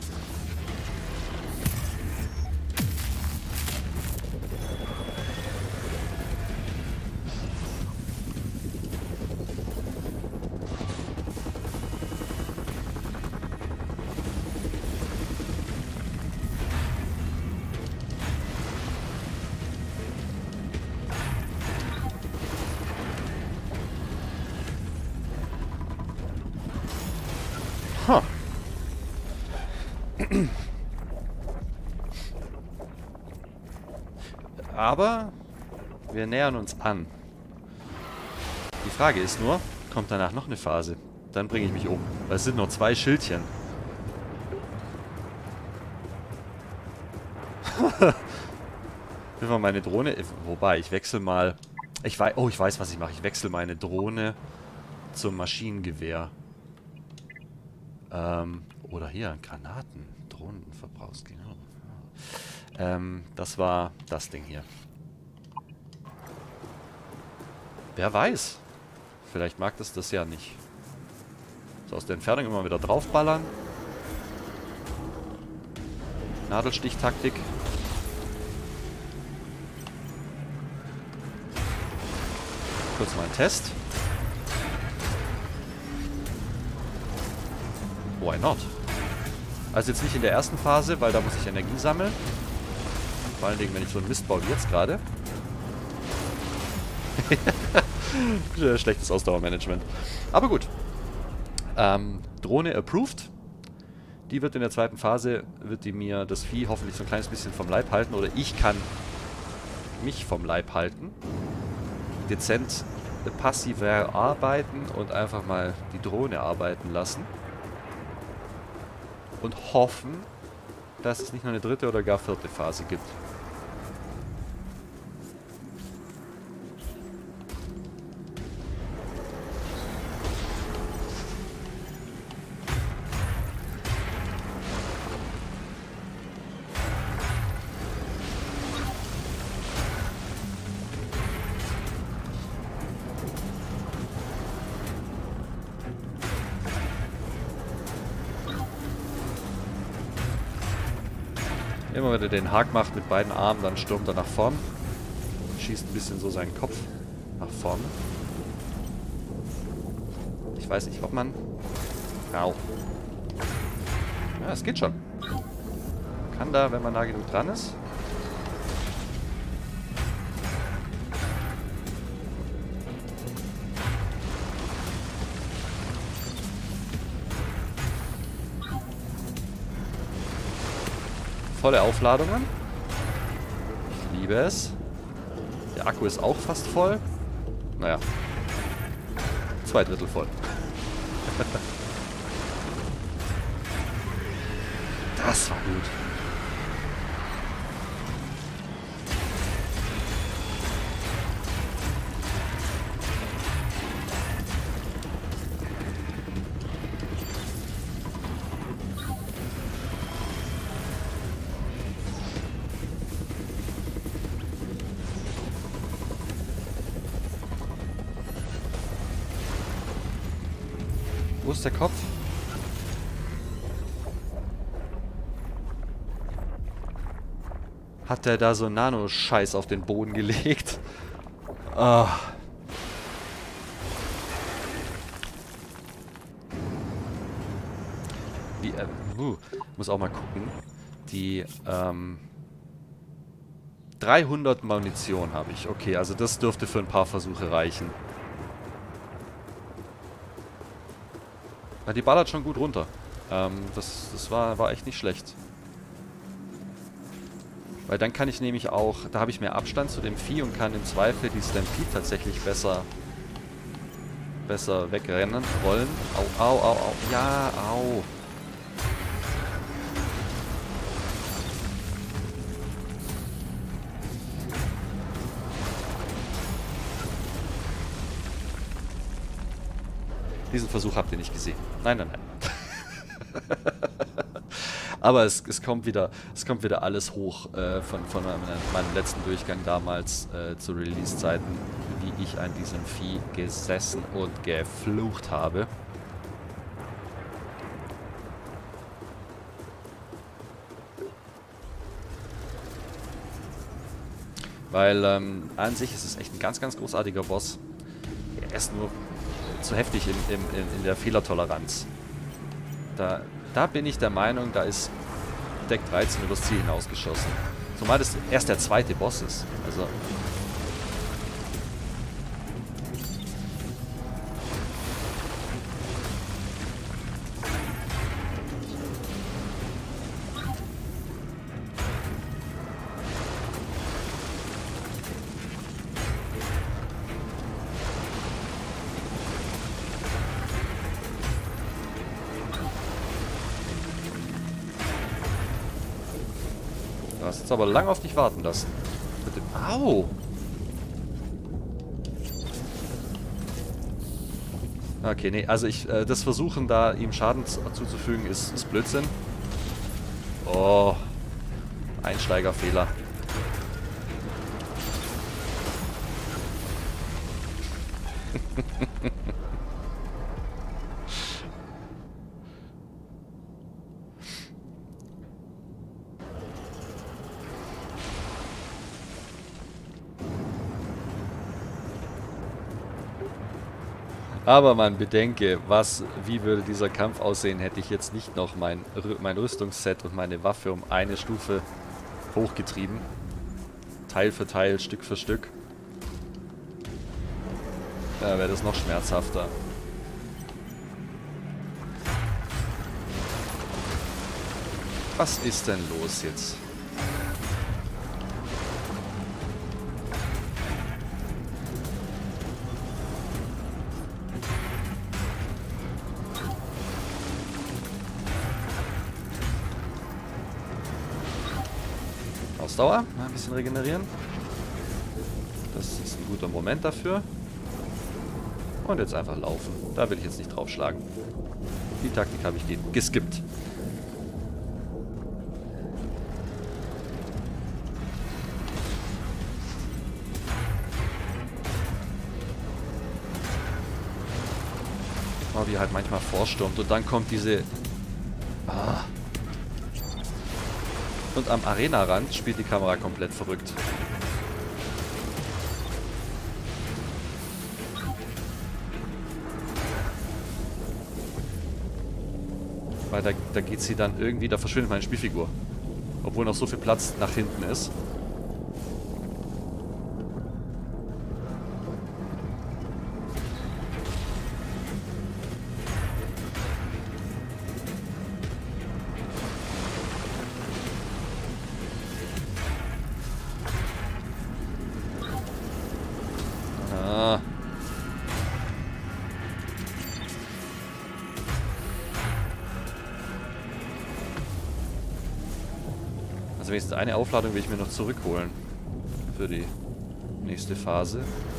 Huh. Aber Wir nähern uns an. Die Frage ist nur, kommt danach noch eine Phase? Dann bringe ich mich um. Weil es sind nur zwei Schildchen. Will mal meine Drohne... Wobei, ich wechsle mal... Ich weiß... Oh, ich weiß, was ich mache. Ich wechsle meine Drohne zum Maschinengewehr. Ähm... Oder hier, Granaten. Drohnenverbrauchsgegner. Ähm, das war das Ding hier. Wer weiß. Vielleicht mag das das ja nicht. So, aus der Entfernung immer wieder draufballern. Nadelstichtaktik. Kurz mal ein Test. Why not? Also jetzt nicht in der ersten Phase, weil da muss ich Energie sammeln. Vor allen Dingen, wenn ich so einen Mist baue wie jetzt gerade. Schlechtes Ausdauermanagement. Aber gut. Ähm, Drohne approved. Die wird in der zweiten Phase, wird die mir das Vieh hoffentlich so ein kleines bisschen vom Leib halten. Oder ich kann mich vom Leib halten. Dezent passiver arbeiten und einfach mal die Drohne arbeiten lassen. Und hoffen, dass es nicht noch eine dritte oder gar vierte Phase gibt. Immer wenn er den Haken macht mit beiden Armen, dann stürmt er nach vorn. Schießt ein bisschen so seinen Kopf nach vorn. Ich weiß nicht, ob man... Au. Ja, es geht schon. Kann da, wenn man nah genug dran ist. Volle Aufladungen. Ich liebe es. Der Akku ist auch fast voll. Naja. Zwei Drittel voll. Das war gut. Wo ist der Kopf? Hat der da so Nano-Scheiß auf den Boden gelegt? Ah. Wie, äh, uh, muss auch mal gucken. Die, ähm... dreihundert Munition habe ich. Okay, also das dürfte für ein paar Versuche reichen. Ja, die ballert schon gut runter. Ähm, das das war, war echt nicht schlecht. Weil dann kann ich nämlich auch, da habe ich mehr Abstand zu dem Vieh und kann im Zweifel die Stampede tatsächlich besser besser wegrennen wollen. Au, au, au, au. Ja, au. Diesen Versuch habt ihr nicht gesehen. Nein, nein, nein. Aber es, es kommt wieder, es kommt wieder alles hoch äh, von, von meinem, meinem letzten Durchgang damals äh, zu Release-Zeiten, wie ich an diesem Vieh gesessen und geflucht habe. Weil ähm, an sich ist es echt ein ganz, ganz großartiger Boss. Er ist nur zu heftig in, in, in der Fehlertoleranz. Da, da bin ich der Meinung, da ist Deck dreizehn übers Ziel hinausgeschossen. Zumal das erst der zweite Boss ist. Also. Hast jetzt aber lange auf dich warten lassen. Bitte. Au! Okay, nee, also ich, äh, das Versuchen, da ihm Schaden zuzufügen, ist, ist Blödsinn. Oh. Einsteigerfehler. Aber man bedenke, was, wie würde dieser Kampf aussehen, hätte ich jetzt nicht noch mein, mein Rüstungsset und meine Waffe um eine Stufe hochgetrieben. Teil für Teil, Stück für Stück. Da wäre das noch schmerzhafter. Was ist denn los jetzt? Ausdauer, mal ein bisschen regenerieren. Das ist ein guter Moment dafür. Und jetzt einfach laufen. Da will ich jetzt nicht draufschlagen. Die Taktik habe ich ge geskippt. Oh, wie er halt manchmal vorstürmt. Und dann kommt diese... Ah. Und am Arena-Rand spielt die Kamera komplett verrückt. Weil da, da geht sie dann irgendwie, da verschwindet meine Spielfigur. Obwohl noch so viel Platz nach hinten ist. Ah. Also wenigstens eine Aufladung will ich mir noch zurückholen. Für die nächste Phase.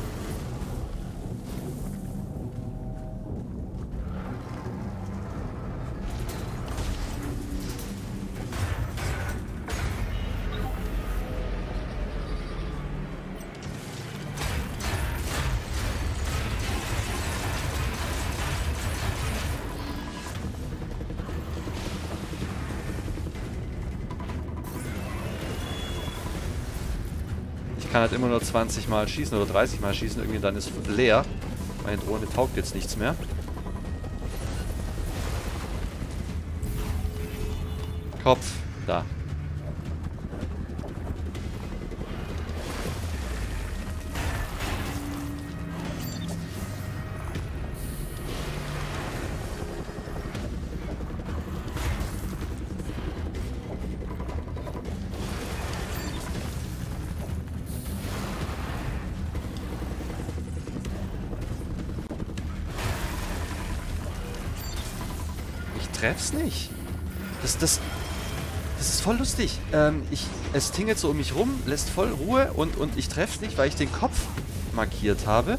Ich kann halt immer nur zwanzig Mal schießen oder dreißig Mal schießen, irgendwie dann ist leer. Meine Drohne taugt jetzt nichts mehr. Kopf, da. Treff's nicht. Das, das, das ist voll lustig. Ähm, ich, es tingelt so um mich rum, lässt voll Ruhe und, und ich treff's nicht, weil ich den Kopf markiert habe.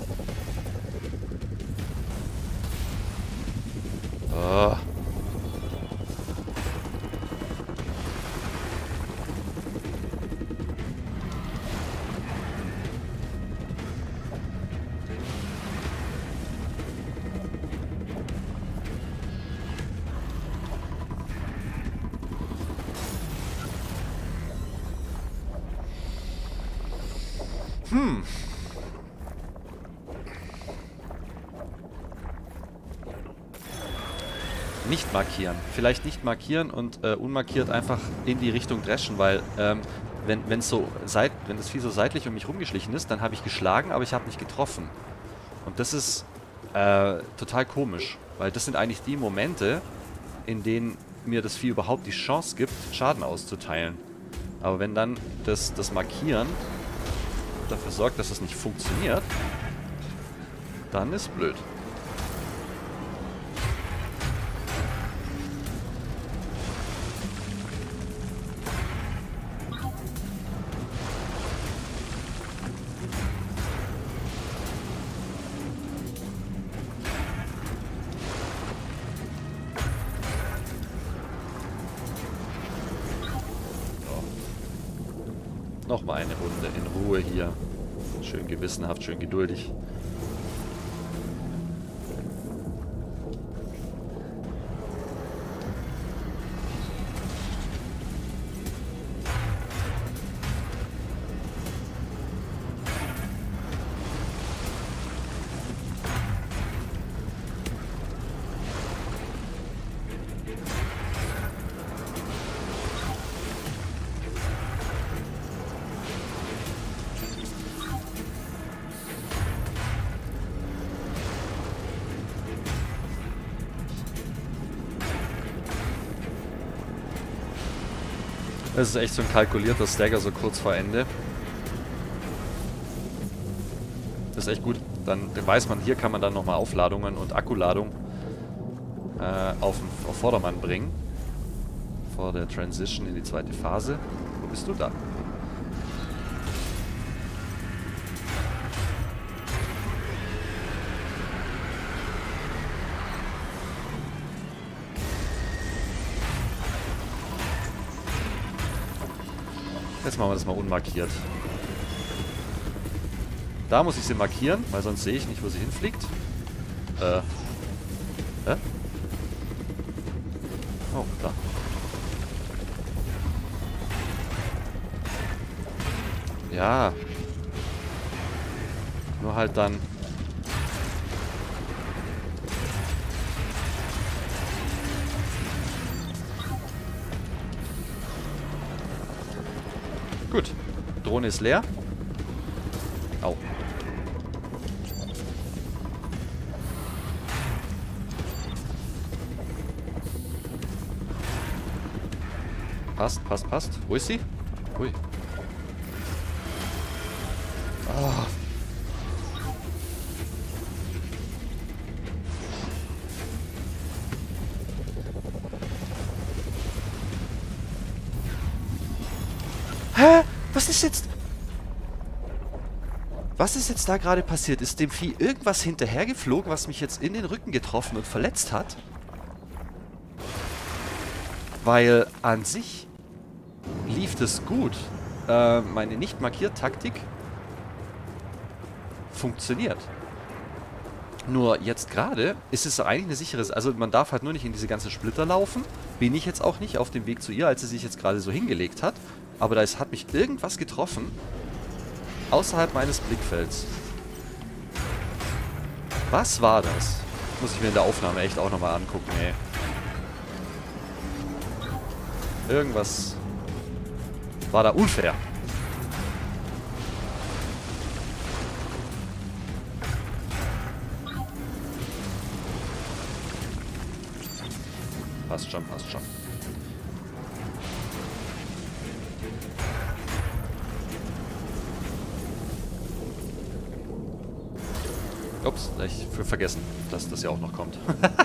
Oh. Hm. Nicht markieren. Vielleicht nicht markieren und äh, unmarkiert einfach in die Richtung dreschen, weil ähm, wenn wenn's so seit, wenn das Vieh so seitlich um mich rumgeschlichen ist, dann habe ich geschlagen, aber ich habe nicht getroffen. Und das ist äh, total komisch, weil das sind eigentlich die Momente, in denen mir das Vieh überhaupt die Chance gibt, Schaden auszuteilen. Aber wenn dann das, das Markieren dafür sorgt, dass es nicht funktioniert, dann ist blöd. Nochmal eine Runde in Ruhe hier. Schön gewissenhaft, schön geduldig. Das ist echt so ein kalkulierter Stagger so kurz vor Ende. Das ist echt gut. Dann, dann weiß man, hier kann man dann nochmal Aufladungen und Akkuladung äh, auf, auf Vordermann bringen. Vor der Transition in die zweite Phase. Wo bist du da? Jetzt machen wir das mal unmarkiert. Da muss ich sie markieren, weil sonst sehe ich nicht, wo sie hinfliegt. Äh. Hä? Oh, da. Ja. Nur halt dann... Gut. Drohne ist leer. Au. Passt, passt, passt. Wo ist sie? Ui. Ah. Hä? Was ist jetzt... Was ist jetzt da gerade passiert? Ist dem Vieh irgendwas hinterhergeflogen, was mich jetzt in den Rücken getroffen und verletzt hat? Weil an sich lief das gut. Äh, meine Nicht-Markiert-Taktik funktioniert. Nur jetzt gerade ist es eigentlich eine sichere... Also man darf halt nur nicht in diese ganzen Splitter laufen. Bin ich jetzt auch nicht auf dem Weg zu ihr, als sie sich jetzt gerade so hingelegt hat. Aber da ist, hat mich irgendwas getroffen. Außerhalb meines Blickfelds. Was war das? Muss ich mir in der Aufnahme echt auch nochmal angucken, ey. Irgendwas war da unfair. Passt schon, passt schon. Ups, ich für vergessen, dass das ja auch noch kommt.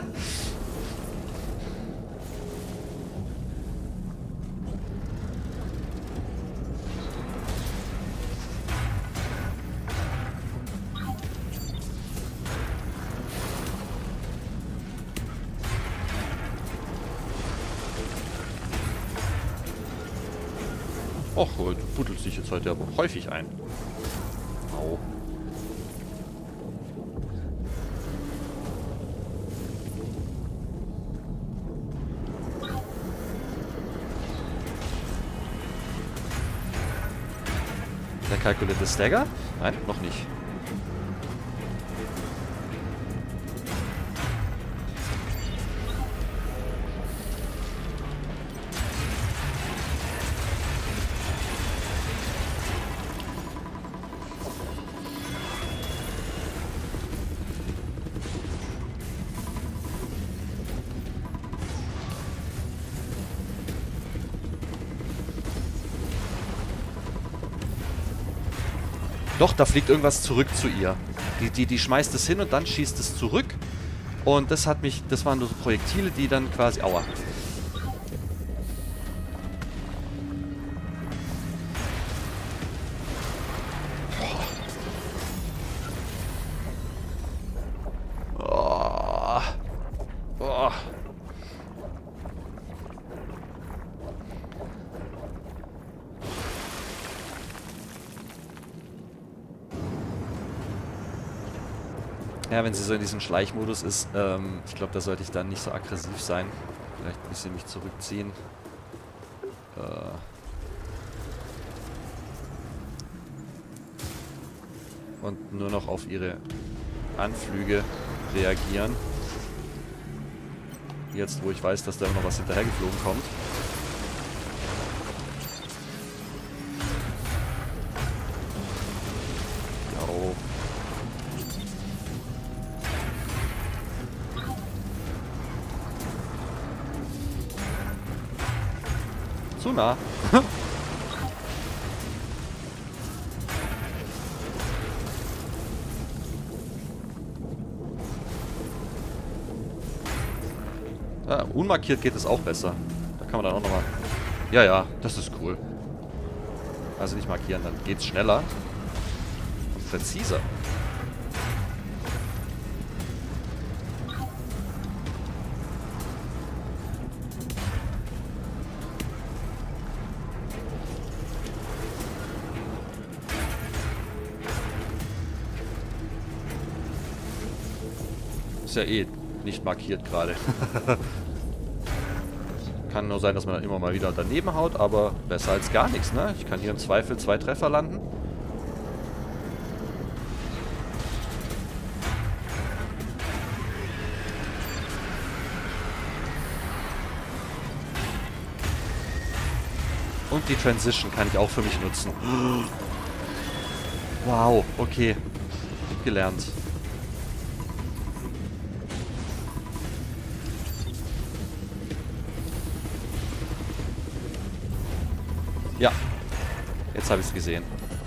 Och, du buddelst dich jetzt heute aber häufig ein. Au. Der kalkulierte Stagger? Nein, noch nicht. Doch, da fliegt irgendwas zurück zu ihr. Die, die, die schmeißt es hin und dann schießt es zurück. Und das hat mich, das waren nur so Projektile, die dann quasi, aua. Oh. Oh. Ja, wenn sie so in diesem Schleichmodus ist, ähm, ich glaube, da sollte ich dann nicht so aggressiv sein. Vielleicht ein bisschen mich zurückziehen. Äh... Und nur noch auf ihre Anflüge reagieren. Jetzt, wo ich weiß, dass da noch was hinterhergeflogen kommt. Oh. Zu nah. Ah, unmarkiert geht es auch besser. Da kann man dann auch nochmal... Ja, ja, das ist cool. Also nicht markieren, dann geht's schneller. Und präziser. Ist ja eh nicht markiert gerade. Kann nur sein, dass man dann immer mal wieder daneben haut, aber besser als gar nichts, ne? Ich kann hier im Zweifel zwei Treffer landen. Und die Transition kann ich auch für mich nutzen. Wow, okay. Gelernt. Ja, jetzt habe ich es gesehen.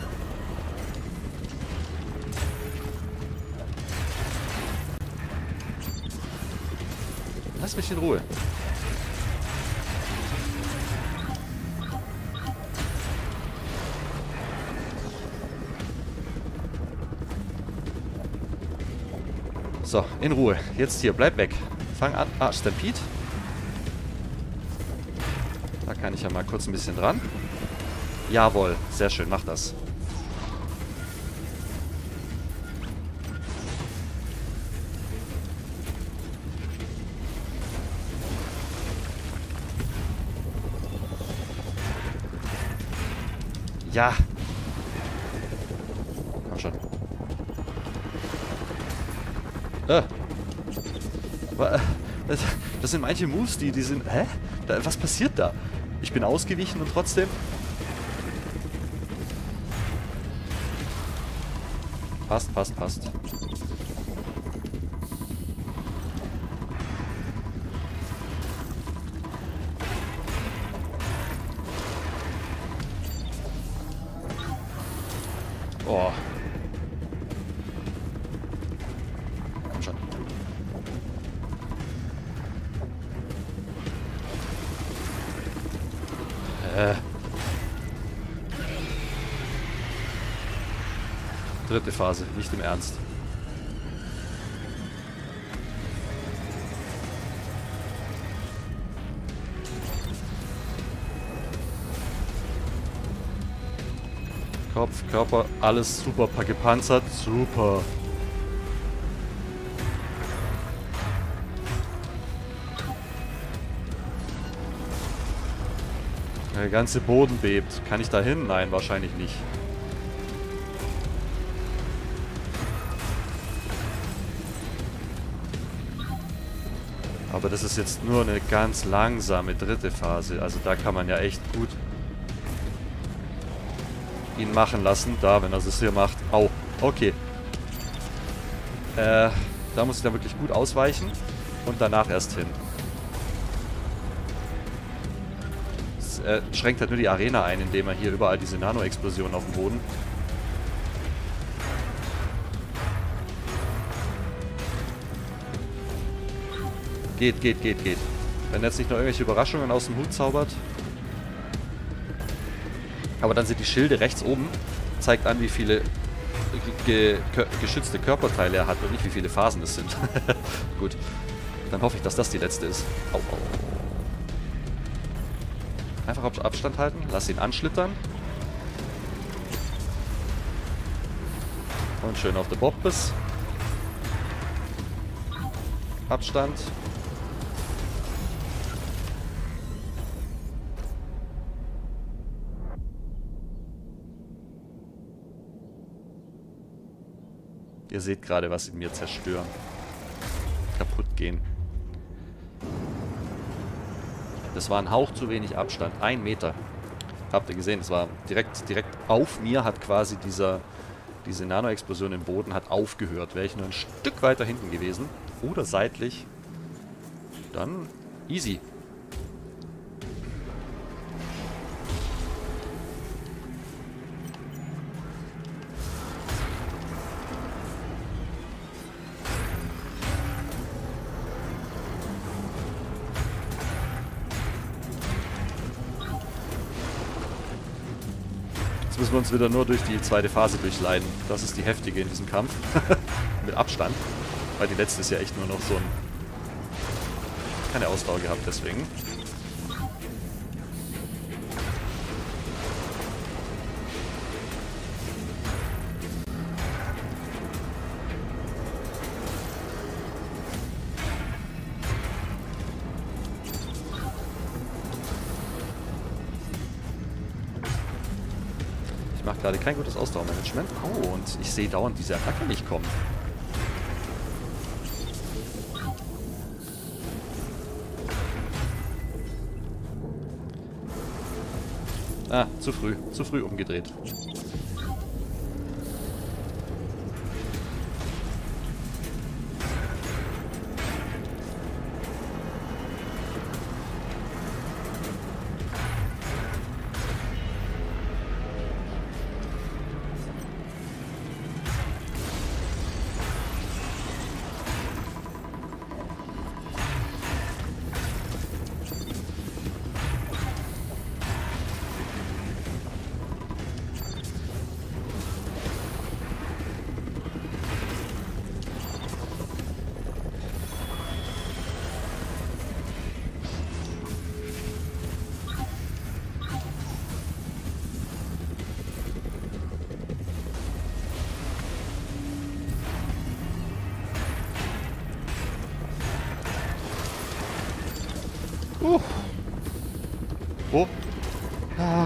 Lass mich in Ruhe. So, in Ruhe. Jetzt hier, bleib weg. Fang an. Ah, Stampede. Da kann ich ja mal kurz ein bisschen dran. Jawohl, sehr schön, mach das. Ja. Komm schon. Äh. Das, das sind manche Moves, die, die sind... Hä? Da, was passiert da? Ich bin ausgewichen und trotzdem... Passt, passt, passt. Oh. Komm schon. Äh. Dritte Phase, nicht im Ernst. Kopf, Körper, alles super gepanzert, super. Der ganze Boden bebt. Kann ich da hin? Nein, wahrscheinlich nicht. Aber das ist jetzt nur eine ganz langsame dritte Phase. Also da kann man ja echt gut ihn machen lassen. Da, wenn er es hier macht. Au, okay. Äh, da muss ich dann wirklich gut ausweichen. Und danach erst hin. Das äh, schränkt halt nur die Arena ein, indem er hier überall diese Nano-Explosionen auf dem Boden. Geht, geht, geht, geht. Wenn er jetzt nicht noch irgendwelche Überraschungen aus dem Hut zaubert. Aber dann sind die Schilde rechts oben. Zeigt an, wie viele ge ge geschützte Körperteile er hat und nicht, wie viele Phasen es sind. Gut. Dann hoffe ich, dass das die letzte ist. Au, au. Einfach auf Abstand halten. Lass ihn anschlittern. Und schön auf der Bobbes. Abstand. Ihr seht gerade, was in mir zerstören. Kaputt gehen. Das war ein Hauch zu wenig Abstand. Ein Meter. Habt ihr gesehen, es war direkt, direkt auf mir hat quasi dieser, diese Nano-Explosion im Boden hat aufgehört. Wäre ich nur ein Stück weiter hinten gewesen oder seitlich, dann easy. Jetzt müssen wir uns wieder nur durch die zweite Phase durchleiden. Das ist die heftige in diesem Kampf. Mit Abstand. Weil die letzte ist ja echt nur noch so ein... keine Ausdauer gehabt, deswegen. Ich mache gerade kein gutes Ausdauermanagement. Oh, und ich sehe dauernd diese Attacke nicht kommen. Ah, zu früh. Zu früh umgedreht. Uh. Oh. Ah.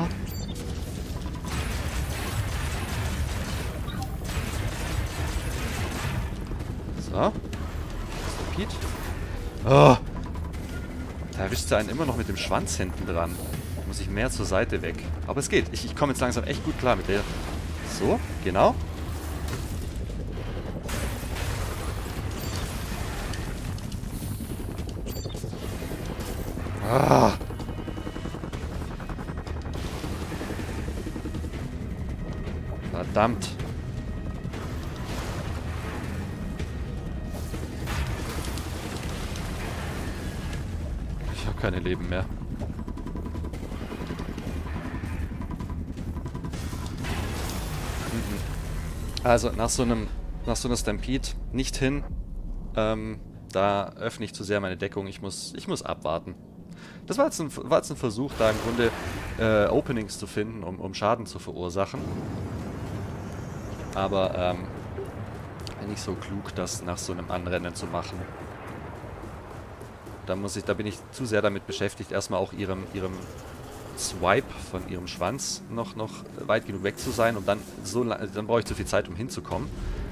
So. Pete. Oh. Da erwischt er einen immer noch mit dem Schwanz hinten dran. Da muss ich mehr zur Seite weg. Aber es geht. Ich, ich komme jetzt langsam echt gut klar mit der. So, genau. Ah. Verdammt. Ich habe keine Leben mehr. Also nach so einem, nach so einer Stampede nicht hin. Ähm, da öffne ich zu sehr meine Deckung. Ich muss, ich muss abwarten. Das war jetzt ein, war jetzt ein Versuch, da im Grunde äh, Openings zu finden, um, um Schaden zu verursachen. Aber ähm, nicht so klug, das nach so einem Anrennen zu machen. Da muss ich, da bin ich zu sehr damit beschäftigt, erstmal auch ihrem, ihrem Swipe von ihrem Schwanz noch, noch weit genug weg zu sein, und dann so dann brauche ich zu viel Zeit, um hinzukommen.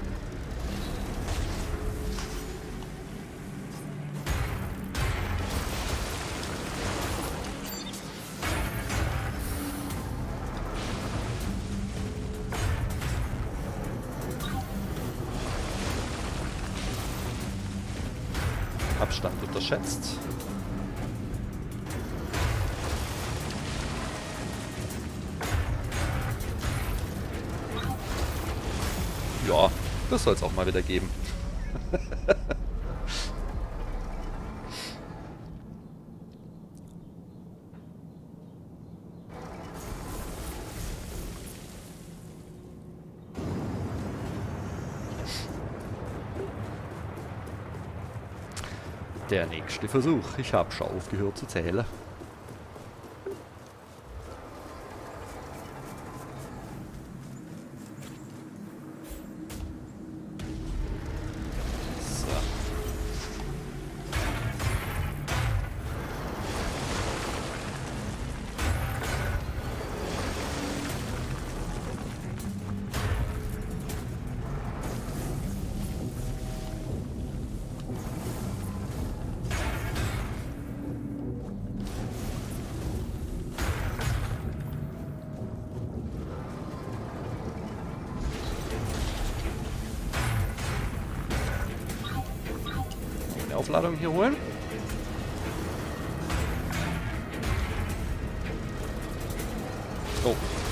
Abstand unterschätzt. Ja, das soll es auch mal wieder geben. Der nächste Versuch. Ich habe schon aufgehört zu zählen. So. Aufladung hier holen. Oh.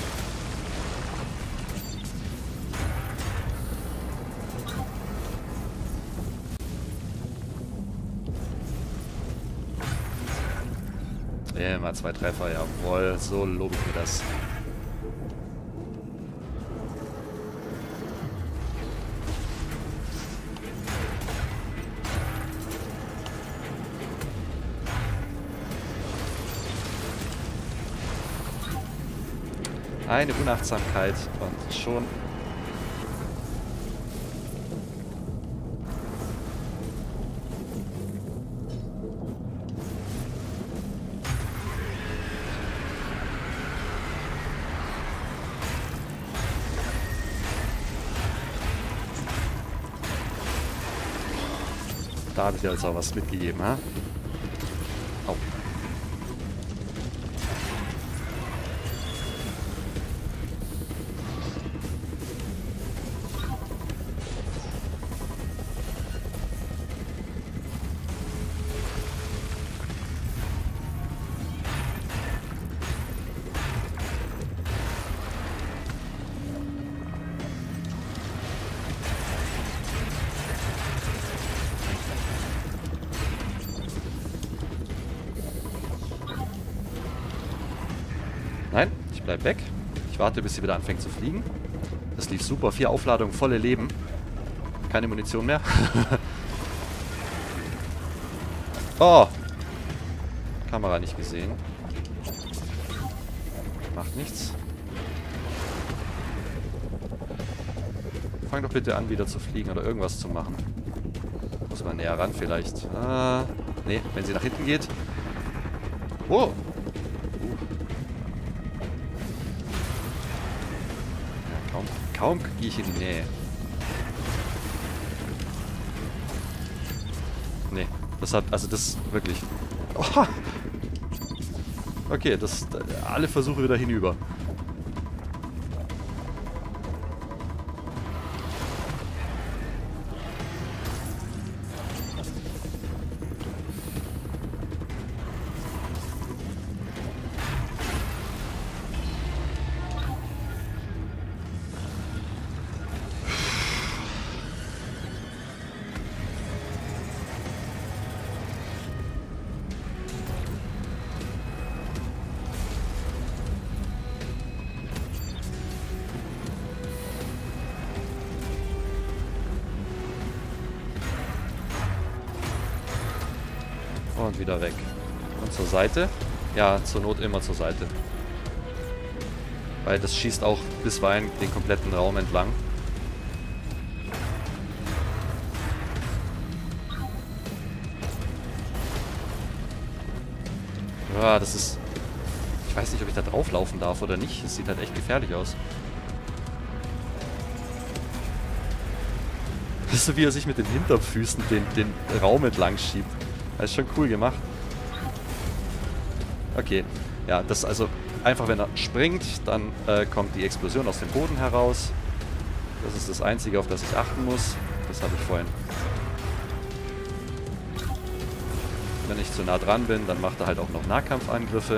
Ja, mal zwei Treffer, jawohl. So lobe ich mir das. Eine Unachtsamkeit und schon... Da habe ich ja jetzt auch was mitgegeben, ha? Au. Nein, ich bleib weg. Ich warte, bis sie wieder anfängt zu fliegen. Das lief super. Vier Aufladungen, volle Leben. Keine Munition mehr. Oh! Kamera nicht gesehen. Macht nichts. Fang doch bitte an, wieder zu fliegen oder irgendwas zu machen. Muss man näher ran vielleicht. Ah, nee, wenn sie nach hinten geht. Oh! Kaum gehe ich in die Nähe. Nee, das hat, also das wirklich... Oh. Okay, das, alle Versuche wieder hinüber. Und wieder weg. Und zur Seite? Ja, zur Not immer zur Seite. Weil das schießt auch bisweilen den kompletten Raum entlang. Ja, das ist... Ich weiß nicht, ob ich da drauf laufen darf oder nicht. Es sieht halt echt gefährlich aus. Das ist so, wie er sich mit den Hinterfüßen den, den Raum entlang schiebt. Das ist schon cool gemacht. Okay. Ja, das also einfach, wenn er springt, dann äh, kommt die Explosion aus dem Boden heraus. Das ist das Einzige, auf das ich achten muss. Das habe ich vorhin. Wenn ich zu nah dran bin, dann macht er halt auch noch Nahkampfangriffe.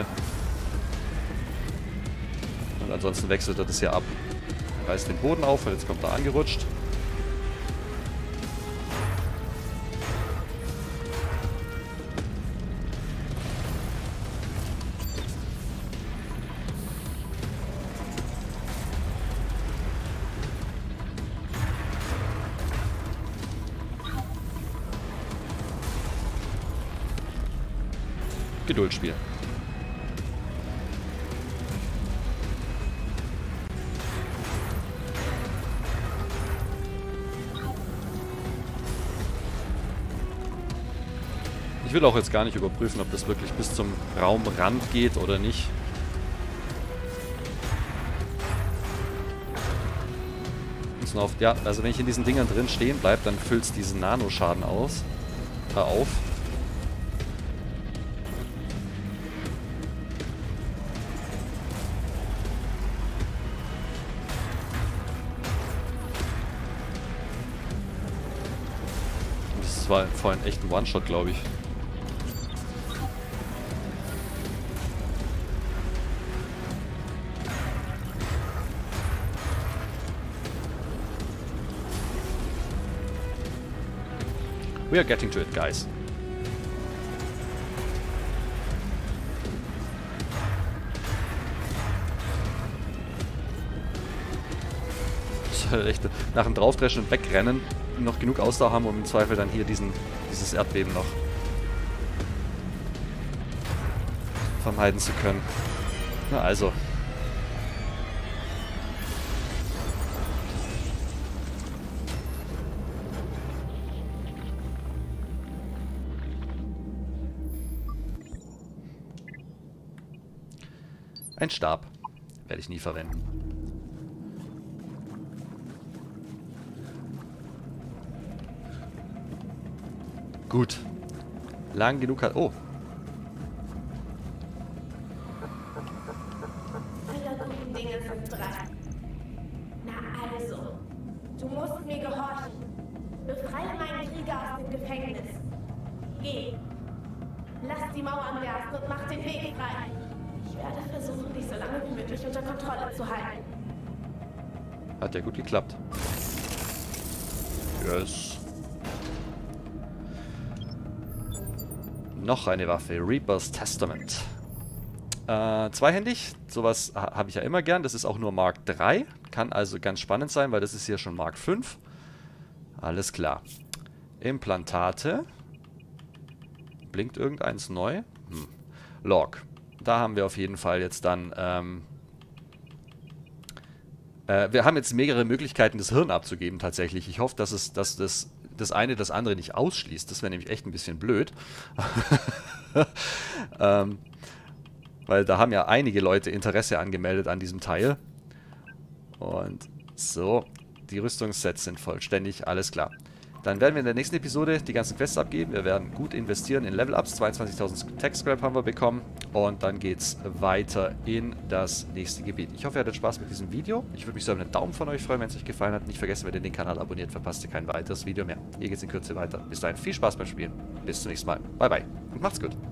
Und ansonsten wechselt er das hier ab. Reißt den Boden auf und jetzt kommt er angerutscht. Geduldsspiel. Ich will auch jetzt gar nicht überprüfen, ob das wirklich bis zum Raumrand geht oder nicht. Auf, ja, also wenn ich in diesen Dingern drin stehen bleibe, dann füllt es diesen Nanoschaden aus, äh, auf. Das war vorhin echt ein One-Shot, glaube ich. We are getting to it, guys. Echt nach dem Draufdreschen und Wegrennen noch genug Ausdauer haben, um im Zweifel dann hier diesen, dieses Erdbeben noch vermeiden zu können. Na also. Ein Stab. Werde ich nie verwenden. Gut. Lang genug hat... Oh. Alle guten Dinge sind drei. Na also. Du musst mir gehorchen. Befreie meinen Krieger aus dem Gefängnis. Geh. Lass die Mauern bersten und mach den Weg frei. Ich werde versuchen, dich so lange wie möglich unter Kontrolle zu halten. Hat ja gut geklappt. Yes. Noch eine Waffe. Reaper's Testament. Äh, zweihändig. Sowas ha habe ich ja immer gern. Das ist auch nur Mark drei. Kann also ganz spannend sein, weil das ist hier schon Mark fünf. Alles klar. Implantate. Blinkt irgendeins neu? Hm. Log. Da haben wir auf jeden Fall jetzt dann... Ähm, äh, wir haben jetzt mehrere Möglichkeiten, das Hirn abzugeben tatsächlich. Ich hoffe, dass es, dass das, das eine das andere nicht ausschließt. Das wäre nämlich echt ein bisschen blöd. ähm, weil da haben ja einige Leute Interesse angemeldet an diesem Teil. Und so, die Rüstungssets sind vollständig, alles klar. Dann werden wir in der nächsten Episode die ganzen Quests abgeben. Wir werden gut investieren in Level-Ups. zweiundzwanzigtausend Tech-Scrap haben wir bekommen. Und dann geht es weiter in das nächste Gebiet. Ich hoffe, ihr hattet Spaß mit diesem Video. Ich würde mich so über einen Daumen von euch freuen, wenn es euch gefallen hat. Nicht vergessen, wenn ihr den Kanal abonniert, verpasst ihr kein weiteres Video mehr. Hier geht es in Kürze weiter. Bis dahin viel Spaß beim Spielen. Bis zum nächsten Mal. Bye, bye. Und macht's gut.